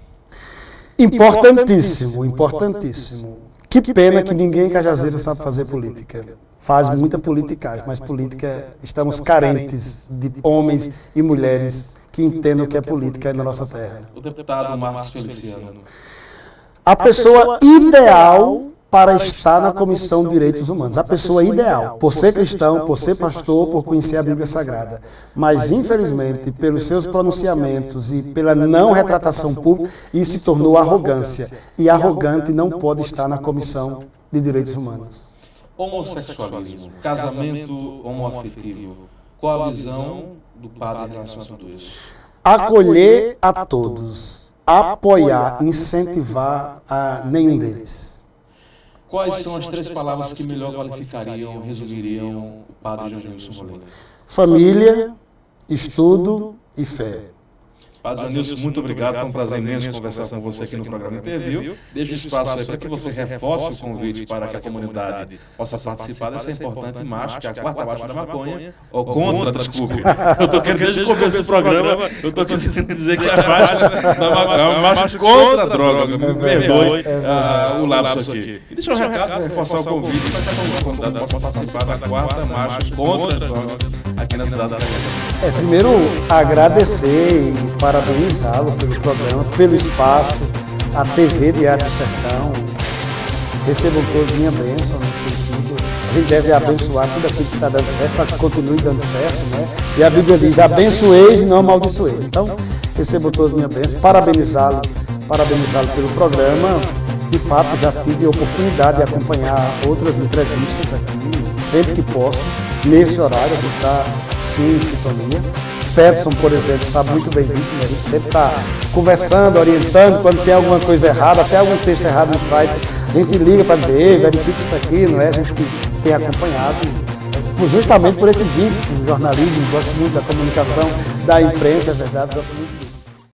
Importantíssimo, importantíssimo. Que pena que ninguém em Cajazeiras sabe fazer política. Faz muita politicagem, mas política, estamos carentes de homens e mulheres que entendam o que é política na nossa terra. O deputado Marcos Feliciano. A pessoa ideal para estar na Comissão de Direitos Humanos. A pessoa ideal, por ser cristão, por ser pastor, por conhecer a Bíblia Sagrada. Mas, infelizmente, pelos seus pronunciamentos e pela não retratação pública, isso se tornou arrogância. E arrogante não pode estar na Comissão de Direitos Humanos. Homossexualismo, casamento homoafetivo. Qual a visão do padre em relação a tudo isso? Acolher a todos, apoiar, incentivar a nenhum deles. Quais são as três palavras que melhor qualificariam, resumiriam o padre Janilson Molina? Família, estudo e fé. Padre Janilson, muito obrigado. Foi um prazer imenso conversar com você aqui no programa Interview. Deixa o espaço aí para que você reforce o convite para que a comunidade possa participar dessa importante marcha, que é a quarta marcha da maconha, ou contra, desculpe. Eu estou querendo, desde o começo do programa, eu estou querendo dizer que a marcha da maconha é uma marcha contra a droga. Me perdoe uh, o lapso aqui. E deixa eu recado, reforçar o convite para que a comunidade possa participar da quarta marcha contra as drogas aqui na cidade da Cajazeiras. É, primeiro, agradecer e parabenizá-lo pelo programa, pelo espaço. a T V Diário do Sertão. Recebam todos minha bênção nesse sentido. A gente deve abençoar tudo aquilo que está dando certo, para que continue dando certo, né? E a Bíblia diz, abençoeis e não amaldiçoeis. Então, recebam todos minha bênção, parabenizá-lo, parabenizá-lo pelo programa. De fato, já tive a oportunidade de acompanhar outras entrevistas aqui, sempre que posso, nesse horário, a gente está sim em sintonia. Peterson, por exemplo, sabe muito bem disso, né? A gente sempre está conversando, orientando, quando tem alguma coisa errada, até algum texto errado no site, a gente liga para dizer, ei, verifique isso aqui, não é? A gente que tem acompanhado, justamente por esse vínculo com o jornalismo, gosto muito da comunicação, da imprensa, é verdade, gosto muito